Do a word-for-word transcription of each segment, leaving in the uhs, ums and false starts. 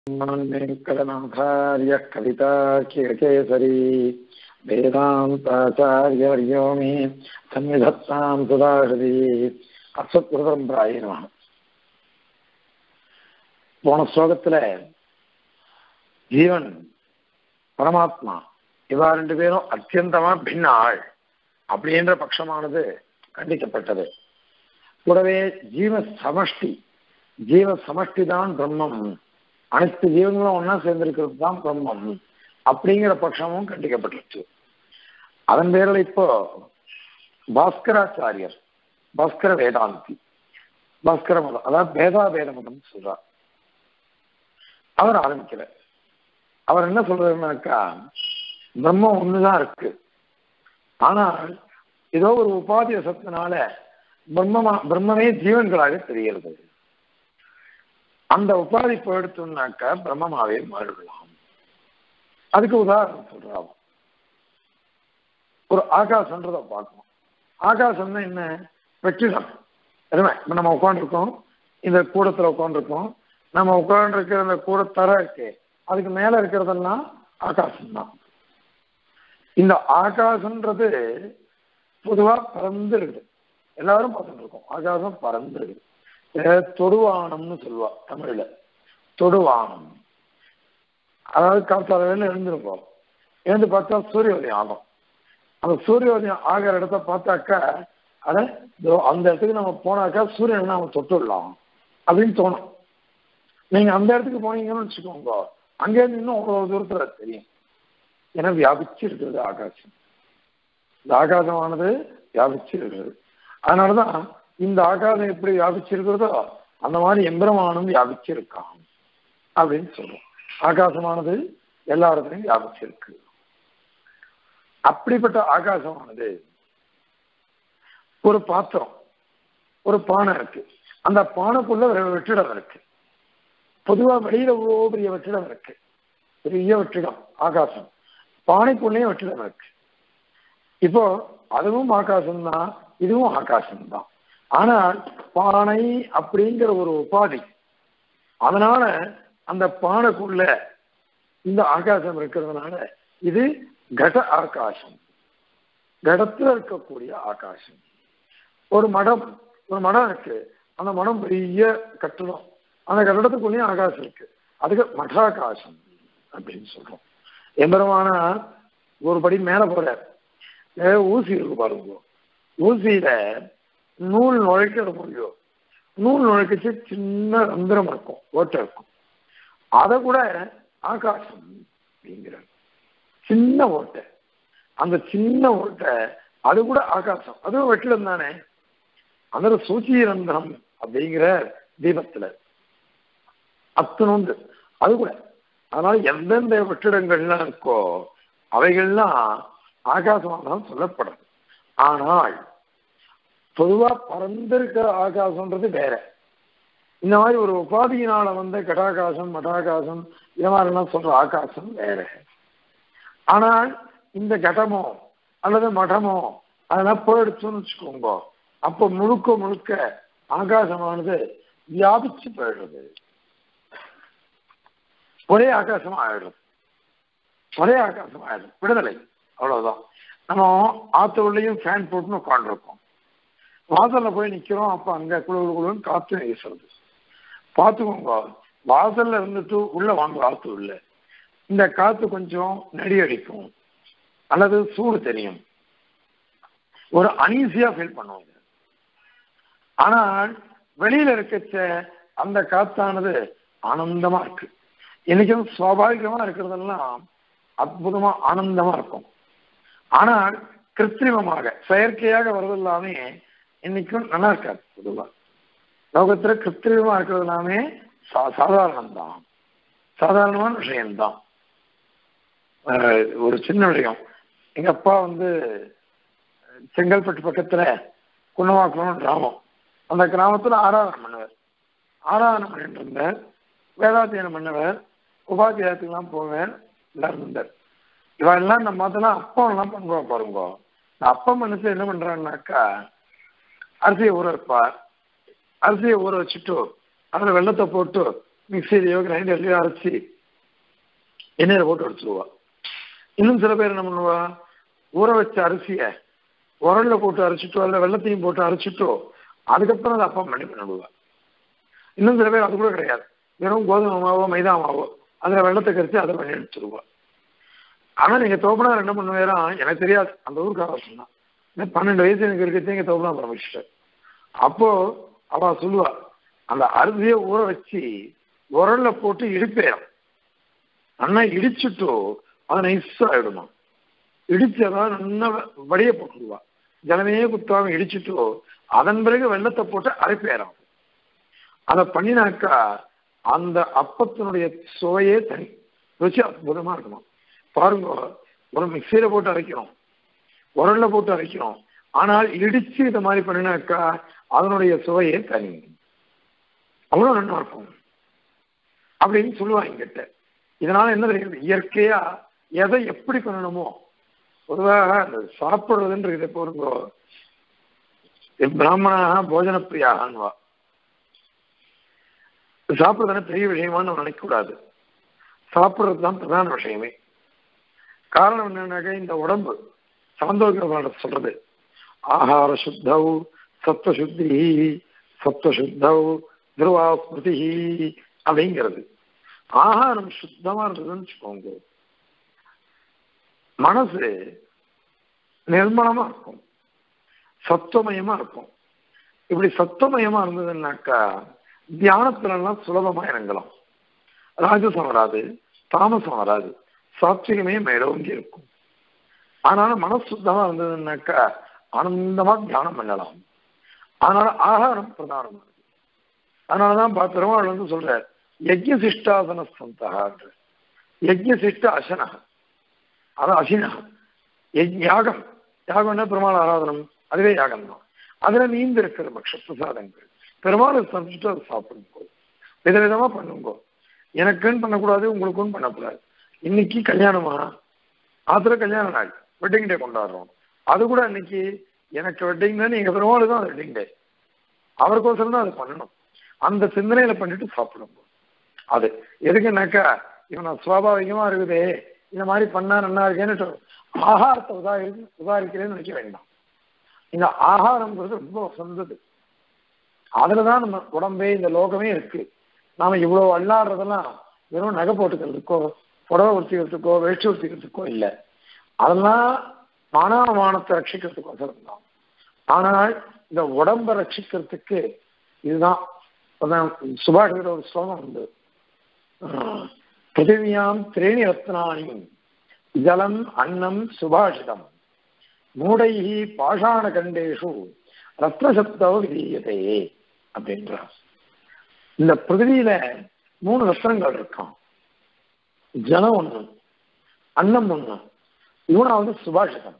वेंकटनाथार्य कवितार्किकेसरी वेदान्ताचार्यवर्यो मे सन्निधत्तां सुधाहृदि அசத்குருபரம்பராய நமः. போன ஸ்லோகத்துல ஜீவன் பரமாத்மா இவா ரெண்டு பேரும் அத்தியந்தமா பின்ன ஆள் அப்படின்ற பட்சமானது கண்டிக்கப்பட்டது. கூடவே ஜீவ சமஷ்டி ஜீவ சமஷ்டி தான் பிரம்மம், அனைத்து ஜீவங்களும் ஒன்னா சேர்ந்திருக்கிறது தான் பிரம்மம் அப்படிங்கிற பட்சமும் கண்டிக்கப்பட்டுச்சு. அதன் பேரில் இப்போ பாஸ்கராச்சாரியர் பாஸ்கர வேதாந்தி பாஸ்கர மதம் அதாவது பேதா வேத மதம் சொல்றார். அவர் ஆரம்பிக்கல. அவர் என்ன சொல்றாருனாக்கா, பிரம்மம் ஒண்ணுதான் இருக்கு, ஆனால் ஏதோ ஒரு உபாதி வசத்தினால பிரம்மமா பிரம்மமே ஜீவன்களாக தெரிகிறது. அந்த உபாதி போயிடுத்தோம்னாக்கா பிரம்மமாவே மாறிடலாம். அதுக்கு உதாரணம் சொல்றாங்க. ஒரு ஆகாசன்றதை பார்க்கணும். ஆகாசம்னா என்ன? வெற்றிடம். எதுவுமே இப்போ நம்ம உட்காந்துருக்கோம், இந்த கூடத்துல உட்காந்துருக்கோம், நம்ம உட்காந்துருக்கிற அந்த கூட தர இருக்கு, அதுக்கு மேல இருக்கிறதெல்லாம் ஆகாசம்தான். இந்த ஆகாசம்ன்றது பொதுவா பறந்து இருக்குது, எல்லாரும் பார்த்துட்டு இருக்கோம். ஆகாசம் பறந்து இருக்குது. தொடுவானம்னு சொல்லுவா தமிழ்ல. தொடுவானம் அதாவது காத்தாலையில எழுந்திருப்போம், எழுந்து பார்த்தா சூரியோதயம் ஆகும். அந்த சூரியோதயம் ஆகிற இடத்த பார்த்தாக்கா அட அந்த இடத்துக்கு நம்ம போனாக்கா சூரியன் நம்ம தொட்டுடலாம் அப்படின்னு தோணும். நீங்க அந்த இடத்துக்கு போனீங்கன்னு வச்சுக்கோங்க, அங்கேருந்து இன்னும் அவ்வளவு தூரத்துல தெரியும். ஏன்னா வியாபிச்சு இருக்கிறது ஆகாசம். இந்த ஆகாசமானது வியாபிச்சு இருக்கிறது. அதனாலதான் இந்த ஆகாசம் எப்படி வியாபிச்சிருக்கிறதோ அந்த மாதிரி எம்பெருமானும் வியாபிச்சிருக்கான் அப்படின்னு சொல்றோம். ஆகாசமானது எல்லா இடத்துலையும் வியாபிச்சிருக்கு. அப்படிப்பட்ட ஆகாசமானது ஒரு பாத்திரம், ஒரு பானை இருக்கு. அந்த பானைக்குள்ள ஒரு வெற்றிடம் இருக்கு. பொதுவா வெளியில இவ்வளோ பெரிய வெற்றிடம் இருக்கு, பெரிய வெற்றிடம் ஆகாசம். பானைக்குள்ளேயும் வெற்றிடம் இருக்கு. இப்போ அதுவும் ஆகாசம்தான், இதுவும் ஆகாசம்தான். ஆனால் பானை அப்படிங்கிற ஒரு உபாதி, அதனால அந்த பானைக்குள்ள இந்த ஆகாசம் இருக்கிறதுனால இது கட ஆகாசம், கடத்துல இருக்கக்கூடிய ஆகாசம். ஒரு மடம் ஒரு மடம் இருக்கு, அந்த மடம் பெரிய கட்டடம், அந்த கட்டடத்துக்குள்ளேயும் ஆகாசம் இருக்கு, அதுக்கு மடாகாசம் அப்படின்னு சொல்றோம். எம்பெருமான ஒரு படி மேல போற ஊசி இருக்கு பாருங்க, ஊசியில நூல் நுழைக்கிற முடியும், நூல் நுழைக்கச்சு சின்ன ரந்திரம் இருக்கும், ஓட்டை இருக்கும். அதை கூட ஆகாசம் அப்படிங்கிற சின்ன ஓட்டை, அந்த சின்ன ஓட்டை அது கூட ஆகாசம், அதுவும் வெற்றிடம் தானே. அந்த சூச்சிரந்திரம் அப்படிங்கிற தீபத்துல அத்தனோந்து அது கூட. அதனால எந்தெந்த வெற்றிடங்கள்லாம் இருக்கோ அவைகள்லாம் ஆகாசமாக தான் சொல்லப்படுறது. ஆனால் பொதுவா பறந்திருக்கிற ஆகாசம்ன்றது வேற. இந்த மாதிரி ஒரு உபாதியினால வந்த கடாகாசம் மடாகாசம் இந்த மாதிரிலாம் சொல்ற ஆகாசம் வேற. ஆனால் இந்த கடமோ அல்லது மடமோ அதெல்லாம் போயிடுச்சுன்னு வச்சுக்கோங்க, அப்போ முழுக்க முழுக்க ஆகாசமானது வியாபிச்சு போயிடுறது, ஒரே ஆகாசமா ஆயிடுறது, ஒரே ஆகாசம் ஆயிடுது, விடுதலை. அவ்வளவுதான். நம்ம ஆத்தோடையும் ஃபேன் போட்டுன்னு உட்காந்துருக்கோம், வாசல்ல போய் நிக்கிறோம், அப்ப அங்க குழு குழுன்னு காத்து வீசுறது. பார்த்துக்கோங்க, வாசல்ல இருந்துட்டு உள்ள வாங்க காத்து உள்ள, இந்த காத்து கொஞ்சம் நெடி அடிக்கும் அல்லது சூடு தெரியும், ஒரு அனீசியா ஃபீல் பண்ணுவாங்க. ஆனால் வெளியில இருக்கச்ச அந்த காத்தானது ஆனந்தமா இருக்கு. இன்னைக்கும் சுவாபாவிகமா இருக்கிறதெல்லாம் அற்புதமா ஆனந்தமா இருக்கும். ஆனால் கிருத்திரிமமாக செயற்கையாக வர்றது எல்லாமே இன்னைக்கும் நல்லா இருக்காது. பொதுவா லோகத்துல கிருத்திரிமமா இருக்கிறது எல்லாமே சா சாதாரணம்தான், சாதாரணமான விஷயம்தான். ஒரு சின்ன விஷயம், எங்க அப்பா வந்து செங்கல்பட்டு பக்கத்துல குன்னவாக்குளம் கிராமம், அந்த கிராமத்துல ஆராதனை பண்ணுவார். ஆராதனை பண்ணிட்டு இருந்தார், வேதாத்தியனம் பண்ணவர், உபாத்தியாயத்துக்கெல்லாம் போவேன், எல்லாரும் இருந்தார். இவெல்லாம் நம்ம அதெல்லாம் அப்பம் எல்லாம் பண்ணுவா பாருங்க. அப்பம் மனசு என்ன பண்றான்னாக்கா, அரிசியை ஊற வைப்பார், அரிசியை ஊற வச்சுட்டு அதில் வெள்ளத்தை போட்டு மிக்சியிலையோ கிரைண்டர்லையோ அரைச்சி எண்ணெயில் போட்டு அடிச்சிடுவா. இன்னும் சில பேர் என்ன பண்ணுவா, ஊற வச்ச அரிசியை உரல்ல போட்டு அரைச்சிட்டோ இல்லை வெள்ளத்தையும் போட்டு அரைச்சிட்டோ அதுக்கப்புறம் அதை அப்பம் பண்ணி பண்ணிடுவா. இன்னும் சில பேர் அது கூட கிடையாது, வெறும் கோதுமை மாவோ மைதா மாவோ அதில் வெள்ளத்தை கரைச்சி அதை பண்ணி எடுத்துருவா. ஆனால் நீங்கள் தோப்பனார் என்ன பண்ணுவேரா, எனக்கு தெரியாது, அந்த ஊருக்காக சொன்னான். பன்னெண்டு வயசு எனக்கு இருக்கிறது எங்கள் தோப்பனா ஆரம்பிச்சிட்டேன். அப்போ அவ சொல்லுவா, அந்த அரிசியை ஊற வச்சு உரல்ல போட்டு இடிப்பேன், அண்ணா இடிச்சுட்டோ அதை நைஸா ஆயிடுமா. இடிச்சதான் நல்லா வடிய போட்டுடுவா, ஜலமே குத்தாம இடிச்சுட்டோ அதன் பிறகு வெள்ளத்தை போட்டு அரைப்பேறான். அதை பண்ணினாக்கா அந்த அப்பத்தினுடைய சுவையே தனி, ருச்சி அற்புதமா இருக்கணும். பாருங்க, ஒரு மிக்சியில போட்டு அரைக்கிறோம், உரல்ல போட்டு அரைக்கிறோம், ஆனால் இடிச்சு இதை மாதிரி பண்ணினாக்கா அதனுடைய சுவையே தனி, அவ்வளவு நல்லா இருக்கும் அப்படின்னு சொல்லுவாங்க என்கிட்ட. இதனால என்ன தெரியுது, இயற்கையா எதை எப்படி பண்ணணுமோ. பொதுவாக அந்த சாப்பிடுறதுன்றது போருங்கோ, பிராமணா போஜன பிரியாகன்வா, சாப்பிடுறதுனா பெரிய விஷயமானு நம்ம நினைக்கக்கூடாது. சாப்பிடுறது தான் பிரதான விஷயமே. காரணம் என்னன்னாக்க இந்த உடம்பு சாந்தோக்கிய சொல்றது ஆஹார சுத்தௌ சத்வசுத்தி சத்வசுத்தௌ துருவா ஸ்மிருதி அப்படிங்கிறது. ஆகாரம் சுத்தமா இருந்ததுன்னு வச்சுக்கோங்க, மனசு நிர்மலமா இருக்கும், சத்துவமயமா இருக்கும். இப்படி சத்துவமயமா இருந்ததுன்னாக்கா தியானத்துல எல்லாம் சுலபமா இறங்கலாம். ராஜசம் வராது, தாமசம் வராது, சாத்விகமே மேலோங்கி இருக்கும். ஆனாலும் மனசு சுத்தமா இருந்ததுன்னாக்கா ஆனந்தமா தியானம் பண்ணலாம். அதனால ஆகாரம் பிரதானமானது. அதனாலதான் பெருமாள் வந்து சொல்ற யஜ்ய சிஷ்டாசன சந்தகான்ற, யஜ்ய சிஷ்ட அசனா, அதான் அசினா யாகம். யாகம்னா பெருமாள் ஆராதனம், அதுவே யாகம் தான். அதுல நீந்து இருக்கிற பக்ஷ பிரசாதங்கள் பெருமாளை சமைச்சிட்டு அதை சாப்பிடுங்கோ, விதவிதமா பண்ணுங்கோ. எனக்குன்னு பண்ணக்கூடாது, உங்களுக்குன்னு பண்ணக்கூடாது. இன்னைக்கு கல்யாணமா, ஆத்துல கல்யாண நாள் வெட்டிங் டே கொண்டாடுறோம், அது கூட இன்னைக்கு எனக்கு வெட்டிங் தான், எங்க பெருமாள் தான் அது வெட்டிங் டே, அவருக்கோசரம் தான் அது பண்ணணும். அந்த சிந்தனையில பண்ணிட்டு சாப்பிடுங்க. அது எதுக்குன்னாக்கா இவன் நான் சுவாபாவிகமா இருக்குதே இந்த மாதிரி பண்ணா நல்லா இருக்கேன்னு ஆகாரத்தை உதாரி உதாரிக்கிறேன்னு நினைக்க வேண்டாம். இந்த ஆகாரம்ங்கிறது ரொம்ப வசந்தது. அதுலதான் நம்ம உடம்பே இந்த லோகமே இருக்கு. நாம இவ்வளவு அல்லாடுறதெல்லாம் வெறும் நகை போட்டுக்கிறதுக்கோ புடவை உடுத்திக்கிறதுக்கோ வேட்சி உடுத்திக்கிறதுக்கோ இல்லை, அதெல்லாம் மானவமானத்தை ரட்சிக்கிறதுக்கோசரம் தான். ஆனால் இந்த உடம்பை ரட்சிக்கிறதுக்கு இதுதான். சுபாஷிற ஒரு ஸ்லோகம் உண்டு, பிருத்திவியாம் திரேணி ரத்னானி ஜலம் அன்னம் சுபாஷிதம் மூடைஹி பாஷாண கண்டேஷு ரத்னசப்தவ விதீயதே அப்படின்றார். இந்த பிருத்திவியில மூணு ரத்னங்கள் இருக்கான், ஜலம் ஒண்ணு, அன்னம் ஒண்ணு, மூணாவது சுபாஷிதம்.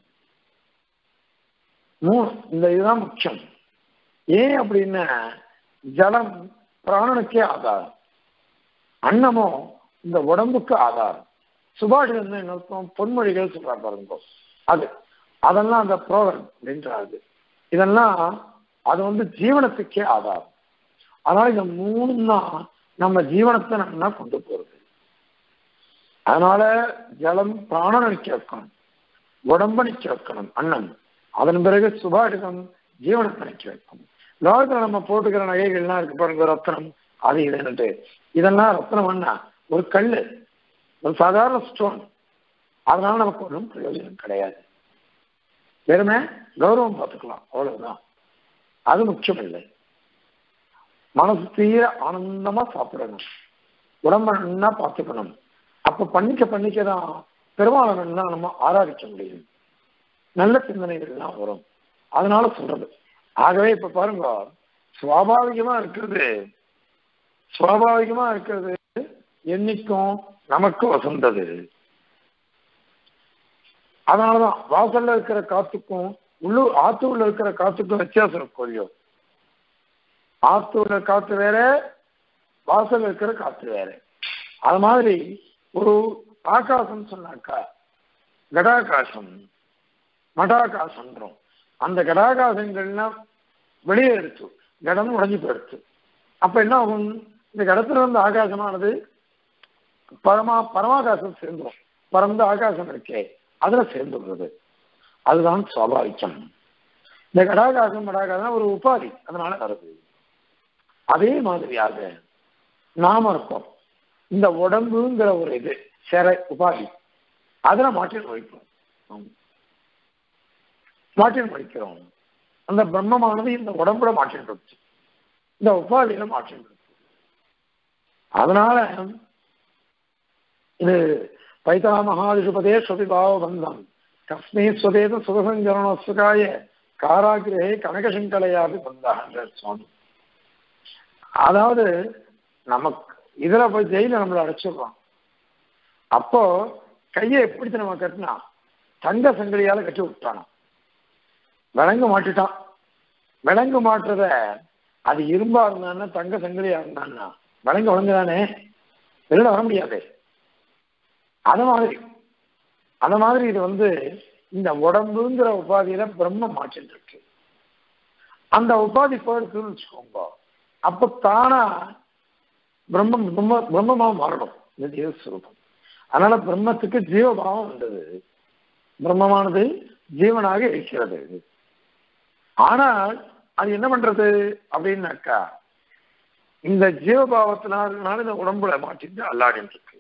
மூணு இந்த இதுதான் முக்கியம். ஏன் அப்படின்னா ஜலம் பிராணனுக்கே ஆதாரம், அன்னமோ இந்த உடம்புக்கு ஆதாரம், சுபாஷிதம் என்ன அர்த்தம், பொன்மொழிகள் சொல்றா பாருங்க, அது அதெல்லாம் அந்த புரோகன் அப்படின்றாரு. இதெல்லாம் அது வந்து ஜீவனத்துக்கே ஆதாரம். அதனால இந்த மூணு தான் நம்ம ஜீவனத்தை நல்லா கொண்டு போறது. அதனால ஜலம் பிராணனை நிற்க வைக்கணும், உடம்ப நிற்க வைக்கணும் அன்னம், அதன் பிறகு சுபாஷிதம் ஜீவனத்தை நிற்க வைக்கணும். லோகத்துல நம்ம போட்டுக்கிற நகைகள்லாம் இருக்கு பாருங்க, ரத்னம் அது இதுன்னுட்டு, இதெல்லாம் ரத்னம் என்ன ஒரு கல், ஒரு சாதாரண ஸ்டோன். அதனால நமக்கு ஒன்றும் பிரயோஜனம் கிடையாது. வெறுமே கௌரவம் பார்த்துக்கலாம், அவ்வளவுதான். அது முக்கியம் இல்லை. மனசு தீர ஆனந்தமா சாப்பிடணும், உடம்ப நல்லா பார்த்துக்கணும். அப்ப பண்ணிக்க பண்ணிக்கதான் பெருமாளனா நம்ம ஆராதிக்க முடியும், நல்ல சிந்தனைகள்லாம் வரும். அதனால சொல்றது. ஆகவே இப்ப பாருங்க, சுவாபாவிகமா இருக்கிறது சுவாபாவிகமா இருக்கிறது என்னைக்கும் நமக்கு வசந்தது. அதனாலதான் வாசல்ல இருக்கிற காத்துக்கும் உள்ளூர் ஆத்தூர்ல இருக்கிற காத்துக்கும் வித்தியாசம் இருக்கும் இல்லையோ. ஆத்தூர்ல காத்து வேற, வாசல்ல இருக்கிற காத்து வேற. அது மாதிரி ஒரு ஆகாசம் சொன்னாக்கா கடாகாசம் மடாகாசம்ன்றோம். அந்த கடாகாசங்கள்லாம் வெளியே எடுத்து கடம் உடஞ்சி போயிடுச்சு. அப்ப என்ன ஆகும், இந்த கடத்துல வந்து ஆகாசமானது பரமா பரமாகாசம் சேர்ந்துடும். பரந்த ஆகாசம் இருக்கே அதுல சேர்ந்து விடுறது. அதுதான் சுவாபாவிக்கம். இந்த கடாகாசம் கடாகாசம் ஒரு உபாதி, அதனால வருது. அதே மாதிரியாக நாம இருக்கோம். இந்த உடம்புங்கிற ஒரு இது சிற உபாதி அதுல மாற்றி நுழைக்கிறோம் மாற்றி நுழைக்கிறோம் அந்த பிரம்மமானது இந்த உடம்புல மாற்றிட்டு இந்த உபாதியில மாற்றிட்டு. அதனால இது பைதா மகாதிபதே ஸ்வபிபாவ பந்தம் கஸ்மே ஸ்வதேத சுகசஞ்சரணோத்சுகாய காராகிரே கனகசங்கலையாபி பந்தான்ற சுவாமி. அதாவது நமக்கு இதுல போய் ஜெயில நம்மளை அடைச்சிடுறோம். அப்போ கையை எப்படி நம்ம கட்டினா தங்க சங்கிலியால கட்டி விட்டானா, விலங்கு மாட்டிட்டான். விலங்கு மாட்டுறத அது இரும்பா இருந்தான்னா தங்க சங்கிலியா இருந்தான்னா விலங்கு வழங்குதானே, வெளியில வர முடியாது. அத மாதிரி அந்த மாதிரி இது வந்து இந்த உடம்புங்கிற உபாதியில பிரம்மம் மாற்றிட்டு இருக்கு. அந்த உபாதி போயிருக்குன்னு வச்சுக்கோங்க, அப்ப தானா பிரம்மம் பிரம்ம பிரம்மமா மாறணும் இந்த ஜீவஸ்வரூபம். அதனால பிரம்மத்துக்கு ஜீவபாவம் வந்தது. பிரம்மமானது ஜீவனாக இருக்கிறது. ஆனால் அது என்ன பண்றது அப்படின்னாக்கா இந்த ஜீவபாவத்தினால இந்த உடம்புல மாற்றிட்டு அல்லாடின்னு இருக்கு.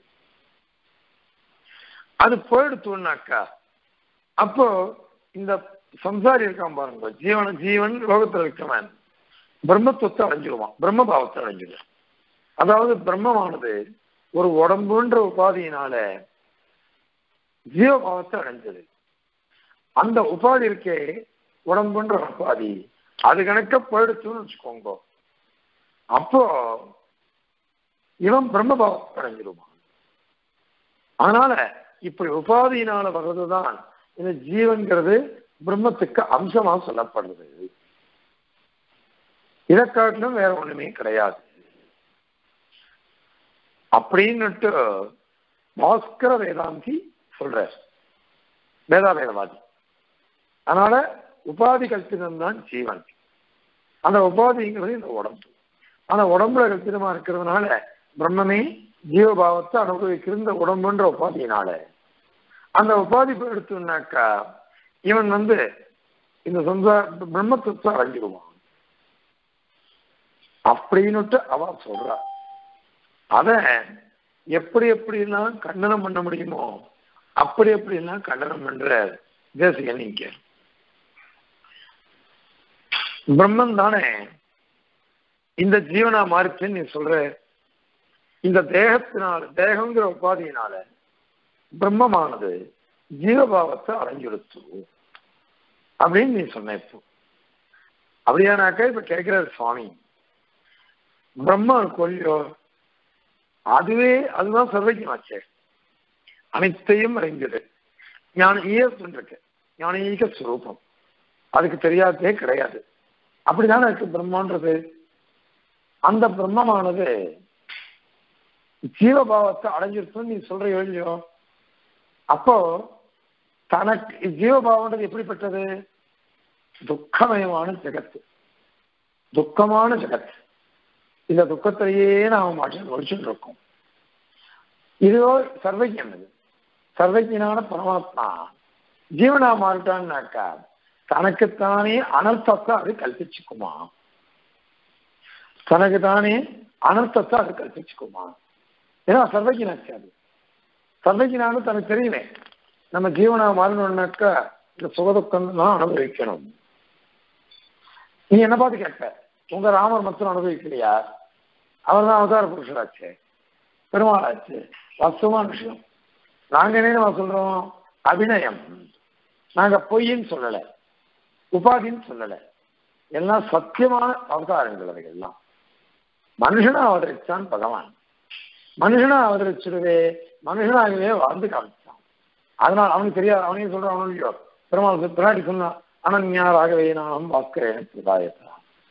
அது போயிடுத்துனாக்கா அப்போ இந்த சம்சாரி இருக்கான் பாருங்க, ஜீவன ஜீவன் லோகத்தில் இருக்கவன் பிரம்மத்துவத்தை அடைஞ்சிடுவான், பிரம்மபாவத்தை அடைஞ்சிடுவான். அதாவது பிரம்மமானது ஒரு உடம்புன்ற உபாதியினால ஜீவபாவத்தை அடைஞ்சது. அந்த உபாதி இருக்கே உடம்புன்ற உபாதி அது கணக்க போயிடுச்சுன்னு வச்சுக்கோங்க, அப்போ இவன் பிரம்மபாவத்தை அடைஞ்சிடுவான். அதனால இப்படி உபாதியினால வர்றதுதான் இந்த ஜீவன்கிறது பிரம்மத்துக்கு அம்சமா சொல்லப்படுறது. இதை காட்டிலும் வேற ஒண்ணுமே கிடையாது அப்படின்னுட்டு பாஸ்கர வேதாந்தி சொல்ற, வேதா வேதவாதி. அதனால உபாதி கல்பிதம் தான் ஜீவன். அந்த உபாதிங்கிறது இந்த உடம்பு. அந்த உடம்புல கல்பிதமா இருக்கிறதுனால பிரம்மமே ஜீவபாவத்தை அனுபவிக்கிற இந்த உடம்புன்ற உபாதியினால அந்த உபாதி எடுத்துனாக்கா இவன் வந்து இந்த சொந்த பிரம்மத்துவத்தை அடைஞ்சிடுவான் அப்படின்னுட்டு அவ சொல்றா. அத எப்படி எப்படிலாம் கண்டனம் பண்ண முடியுமோ அப்படி எப்படிலாம் கண்டனம் பண்ற தேசிகன் இங்க. பிரம்மன் தானே இந்த ஜீவனா மாறிச்சுன்னு நீ சொல்ற. இந்த தேகத்தினால தேகங்கிற உபாதியினால பிரம்மமானது ஜீவபாவத்தை அடைஞ்சிடுச்சு அப்படின்னு நீ சொன்ன. இப்போ அப்படியானாக்கா இப்ப கேட்கிறார் சுவாமி, பிரம்ம கொல்லியோ அதுவே அதுதான் சர்வஜமாச்சே, அனைத்தையும் அறிஞ்சது, ஞான ஈயத்துன்னு இருக்கு, ஞானீக ஸ்வரூபம், அதுக்கு தெரியாததே கிடையாது. அப்படிதானே இருக்கு பிரம்மான்றது. அந்த பிரம்மமானது ஜீவபாவத்தை அடைஞ்சிருச்சுன்னு நீ சொல்ற இல்லையோ, அப்போ தனக்கு ஜீவபாவன்றது எப்படிப்பட்டது? துக்கமயமான ஜெகத்து, துக்கமான ஜெகத். இந்த துக்கத்திலேயே நாம மாற்றி ஒழிச்சுட்டு இருக்கோம். இதுவோ சர்வஜன், இது சர்வஜனான பரமாத்மா ஜீவனா மாறிட்டான்னாக்கா தனக்குத்தானே அனர்த்தத்தை அது கல்பிச்சுக்குமா, தனக்குத்தானே அனர்த்தத்தை அது கல்பிச்சுக்குமா? ஏன்னா சர்வஜனாச்சு, அது சர்வஜனானு தனக்கு தெரியுமே. நம்ம ஜீவனா மாறணும்னாக்கா இந்த சுகதுக்கம் தான் அனுபவிக்கணும். நீ என்ன பார்த்து கேட்ப, உங்க ராமர் மட்டும் அனுபவிக்கலையா? அவர் தான் அவதார புருஷராச்சு, பெருமாளாச்சு, வாஸ்தவமான விஷயம். நாங்க என்ன சொல்றோம்? அபிநயம். நாங்க பொய்ன்னு சொல்லல, உபாதின்னு சொல்லல, எல்லாம் சத்தியமான அவதாரங்கள். அவை எல்லாம் மனுஷனா அவதரிச்சான் பகவான். மனுஷனா அவதரிச்சிருவே மனுஷனாகவே வாழ்ந்து காமிச்சான். அதனால அவனுக்கு தெரியாது. அவனையும் சொல்றான், அவனுக்கு பெருமாள் பிராட்டி சொன்னான், அனன்யா ராகவே நானும் பாஸ்கரேன பிரதாயத்தான்.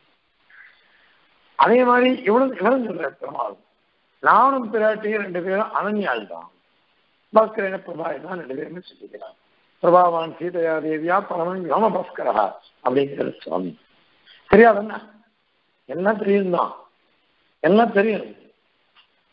அதே மாதிரி இவனும் இவனும் சொல்ற பெருமாள், நானும் பிராட்டியும் ரெண்டு பேரும் அனன்யாள் தான், பாஸ்கரேன பிரபாயத்தான் ரெண்டு பேருமே சொல்லிக்கிறான். பிரபாவான் சீதையா தேவியா பரமன் யோம பாஸ்கரா அப்படிங்கிற சுவாமி. தெரியாதுன்னா எல்லாம் தெரியும் தான், எல்லாம் தெரியும்.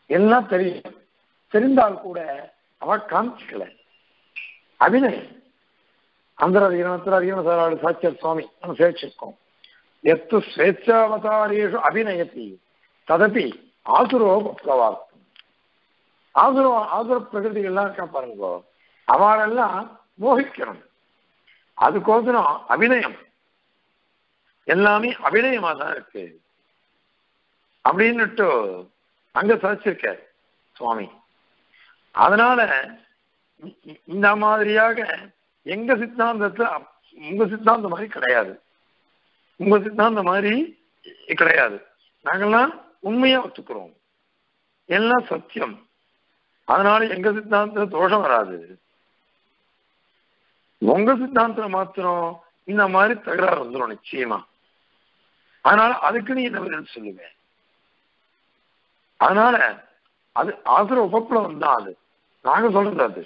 எல்லாம் தெரியும். தெரிந்தால் கூட அவ காமிச்சிக்கல. அபிநயம் அந்த அதிகரண சாட்சியர் சுவாமி நம்ம சேவிச்சிருக்கோம். எத்து ஸ்வேச்சாவதாரேஷு அபிநயத்தி ததப்பி ஆசுரோ பப்ளவார்த்தம். ஆசுர ஆசுர பிரகிருதிகள்லாம் இருக்கா பாருங்க, அவளெல்லாம் மோகிக்கணும். அதுக்கோசரம் அபிநயம் எல்லாமே அபிநயமா தான் இருக்கு அப்படின்னுட்டு அங்க சாதிச்சிருக்க சுவாமி. அதனால இந்த மாதிரியாக எங்க சித்தாந்தத்துல உங்க சித்தாந்த மாதிரி கிடையாது, உங்க சித்தாந்த மாதிரி கிடையாது. நாங்கெல்லாம் உண்மையா ஒத்துக்கிறோம், எல்லாம் சத்தியம். அதனால எங்க சித்தாந்தத்துல தோஷம் வராது. உங்க சித்தாந்தத்துல மாத்திரம் இந்த மாதிரி தகராறு வந்துடும் நிச்சயமா. அதனால அதுக்கு நீ என்ன பதில் சொல்லுவேன்? அதனால அது ஆசுர உபப்பிளவம் தான். அது நாங்க சொல்றது அது.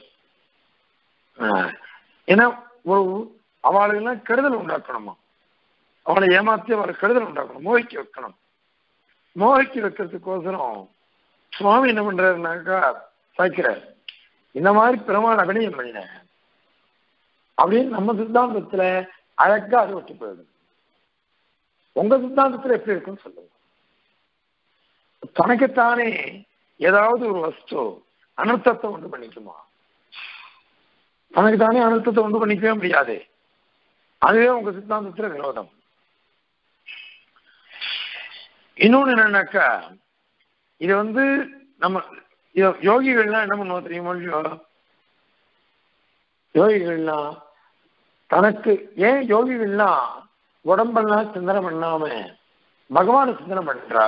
ஏன்னா ஒரு அவளுக்கெல்லாம் கெடுதல் உண்டாக்கணுமா, அவளை ஏமாத்தி அவளை கெடுதல் உண்டாக்கணும், மோகிக்க வைக்கணும். மோகிக்க வைக்கிறதுக்கோசரம் சுவாமி என்ன பண்றாருனாக்கா சாய்க்கிறார், இந்த மாதிரி பெருமாள் அபிநயம் பண்ணின அப்படின்னு நம்ம சித்தாந்தத்துல அழகா அது விட்டு போயிடுது. உங்க சித்தாந்தத்துல எப்படி இருக்குன்னு சொல்லுங்க. தனக்குத்தானே ஏதாவது ஒரு வஸ்து அனர்த்தத்தை உண்டு பண்ணிக்குமா? தனக்குத்தானே அனர்த்தத்தை உண்டு பண்ணிக்கவே முடியாது. அதுவே உங்க சித்தாந்தத்துல விரோதம். இன்னொன்னு என்னன்னாக்கா, இது வந்து நம்ம யோகிகள்லாம் என்ன பண்ணுவோம் தெரியுமா? யோகிகள்லாம் தனக்கு ஏன் யோகிகள்லாம் உடம்பெல்லாம் சிந்தனை பண்ணாம பகவானை சிந்தனை பண்றா?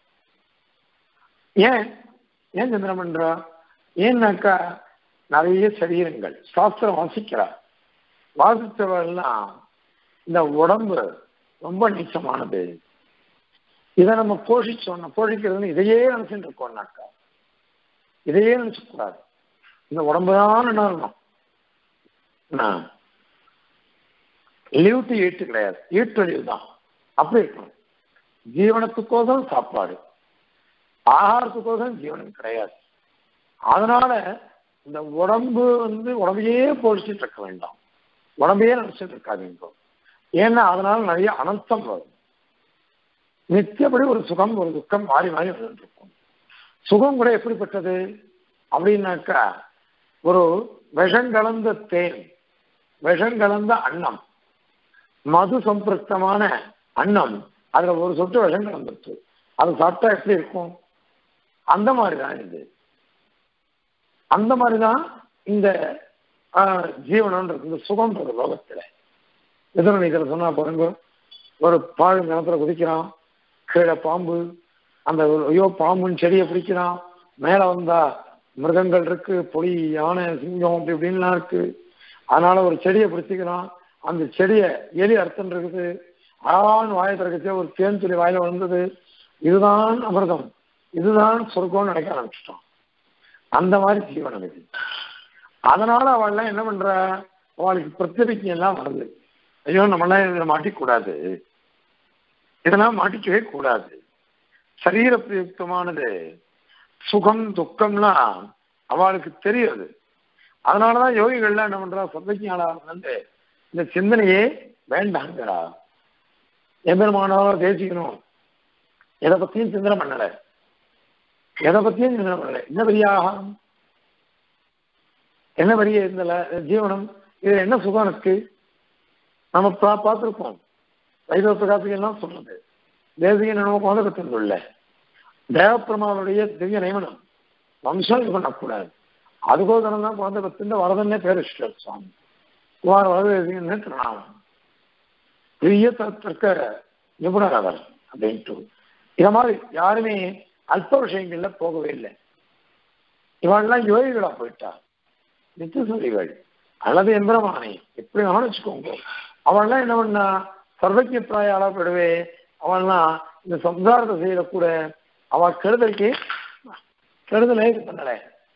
ஏன் ஏன் சிந்தனை பண்றா? ஏன்னாக்கா நிறைய சரீரங்கள் சாஸ்திரம் வாசிக்கிறார். வாசிச்சவெல்லாம் இந்த உடம்பு ரொம்ப நீச்சமானது, இதை நம்ம போஷிச்சோம்னா போஷிக்கிறதுன்னு இதையே நினைச்சுட்டு இருக்கோம்னாக்கா இதையே நினைச்ச கூடாது. இந்த உடம்புதான் என்ன லிவ் டு ஈட்டு கிடையாது, ஈட்டழிவு தான். அப்படி இருக்கணும். ஜீவனத்துக்கோசம் சாப்பாடு, ஆகாரத்துக்கோசம் ஜீவனம் கிடையாது. அதனால இந்த உடம்பு வந்து உடம்பையே போஷிச்சுட்டு இருக்க வேண்டாம், உடம்பையே நினைச்சிட்டு இருக்காதீங்க. ஏன்னா அதனால நிறைய அனர்த்தம் வரும். நித்தியப்படி ஒரு சுகம் ஒரு துக்கம் மாறி மாறி வந்துட்டு இருக்கும். சுகம் கூட எப்படிப்பட்டது அப்படின்னாக்கா, ஒரு விஷங்கலந்த தேன், விஷங்கலந்த அன்னம், மது சம்பிருஷ்டமான அன்னம், அதுல ஒரு சொட்டு விஷம் கலந்துருச்சு, அது சாப்பிட்டா எப்படி இருக்கும்? அந்த மாதிரிதான் இது. அந்த மாதிரிதான் இந்த ஜீவனன்றது, இந்த சுகம்ன்றது லோகத்துல. எதிர இதுல சொன்னா பாருங்க, ஒரு பாழ் நிலத்துல குதிக்கிறான், கீழே பாம்பு, அந்த ஐயோ பாம்புன்னு செடியை பிடிக்கிறான், மேல வந்தா மிருகங்கள் இருக்கு, புலி, யானை, சிங்கம் அப்படி இப்படின்லாம் இருக்கு. அதனால ஒரு செடியை பிடிச்சிக்கிறான், அந்த செடியை எலி அர்த்தம் இருக்குது, அழகான வாயை திறக்கச்சே ஒரு தேன் துளி வாயில வந்தது, இதுதான் அமிர்தம், இதுதான் சொர்க்கம்னு நினைக்க ஆரம்பிச்சிட்டான். அந்த மாதிரி ஜீவனம் இது. அதனால அவள்லாம் என்ன பண்றா, அவளுக்கு பிரச்சனைக்கு எல்லாம் வருது. ஐயோ நம்மளாம் இதில் மாட்டிக்கூடாது, இதெல்லாம் மாட்டிக்கவே கூடாது. சரீர பிரயுக்தமானது சுகம் துக்கம்லாம் அவளுக்கு தெரியுது. அதனாலதான் யோகிகள்லாம் என்ன பண்றா, சர்வஜானா வந்து இந்த சிந்தனையே வேண்டாங்கிறா. எம்பெருமானாலும் தேசிக்கணும், எதை பத்தியும் சிந்தனை பண்ணல, எதை பத்தியும் சிந்தனை பண்ணல. என்ன பெரிய ஆகாரம், என்ன பெரிய இந்த ஜீவனம், இது என்ன சுகம் இருக்கு? நம்ம பார்த்துருக்கோம், வைபவ பிரகாசிகள்லாம் சொன்னது. தேசிக நமக்கு வந்து கற்றுள்ள தேவப்பிரமாவுடைய திவ்ய நியமனம் வம்சம் இது பண்ணக்கூடாது. அதுக்கோசரம் தான் குழந்தை பத்து வரதன்னே பேர் வச்சுட்டார் சுவாமி. குமார் வரதேசிகன்னு திருநாமம். பெரிய தற்க நிபுணர் அவர் அப்படின்ட்டு. இத மாதிரி யாருமே அல்ப விஷயங்கள்ல போகவே இல்லை. இவெல்லாம் யோகிகளா போயிட்டா, நித்தியசூரிகள் அல்லது எந்திரமானே எப்படி வேணாலும் வச்சுக்கோங்க. அவள்லாம் என்ன பண்ணா, சர்வஜ பிராயாளா போயிடுவே. அவள்லாம் இந்த சம்சாரத்தை செய்யல கூட அவள் கெடுதலுக்கு கெடுதலே இது பண்ணல.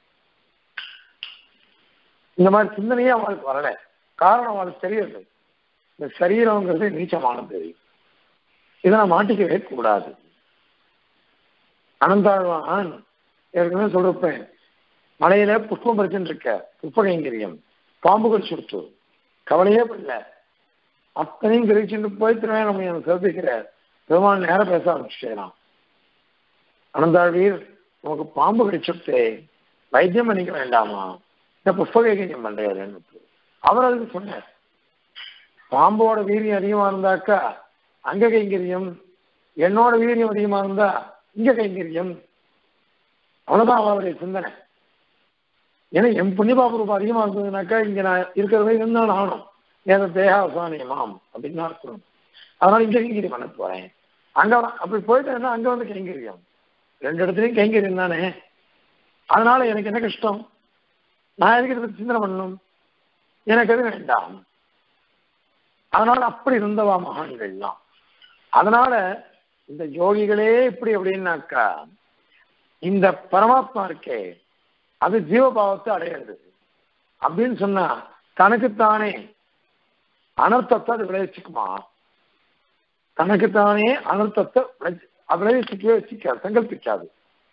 இந்த மாதிரி சிந்தனையே அவளுக்கு வரல. காரணம் அவளுக்கு தெரியுது, இந்த சரீரங்கிறது நீச்சமானது, இதை நான் மாட்டிக்கவே கூடாது. அனந்தாழ்வான் ஏற்கனவே சொல்லிருப்பேன், மலையில புஷ்பம் பறிச்சுட்டு இருக்க புஷ்ப கைங்கரியம், பாம்புகள் சுடுத்து கவலையே பண்ணல, அத்தனையும் கிரகிச்சுட்டு போய் திருவேணமணியை சிறப்பிக்கிற பெருமாள் நேரம் பேச ஆரம்பிச்சுக்கலாம். அனந்தாழ்வீர், உனக்கு பாம்பு கடிச்சுட்டு வைத்தியம் பண்ணிக்க வேண்டாமா, இந்த புஷ்ப கைங்கரியம் பண்றாருன்னு அவர் அதுக்கு சொன்னார். பாம்போட வீரியம் அதிகமா இருந்தாக்கா அங்க கைங்கரியம், என்னோட வீரியம் அதிகமா இருந்தா இங்க கைங்கரியம், அவ்வளவுதான் அவருடைய சிந்தனை. ஏன்னா என் புண்ணியபாபு ரூபம் அதிகமா இருந்ததுனாக்கா இங்க நான் இருக்கிறத இருந்தாலும் ஆகணும், ஏதோ தேகாசானியமாம் அப்படின்னு இருக்கணும். அதனால இங்க கைங்கரியம் பண்ண போறேன். அங்க அப்படி போயிட்டேன்னா அங்க வந்து கைங்கரியம், ரெண்டு இடத்துலையும் கைங்கரியம் தானே. அதனால எனக்கு என்ன கஷ்டம், நான் எதுக்கு இதை சிந்தனை பண்ணணும், எனக்கு எது வேண்டாம். அதனால அப்படி இருந்தவா மகான்கள்லாம். அதனால இந்த யோகிகளே இப்படி அப்படின்னாக்கா இந்த பரமாத்மா இருக்கே அது ஜீவபாவத்தை அடையிறது அப்படின்னு சொன்னா தனக்குத்தானே அனர்த்தத்தை அது விளைவிச்சுக்குமா, தனக்குத்தானே அனர்த்தத்தை விளைவிச்சுக்கவே வச்சுக்காது, சங்கல்பிக்காது.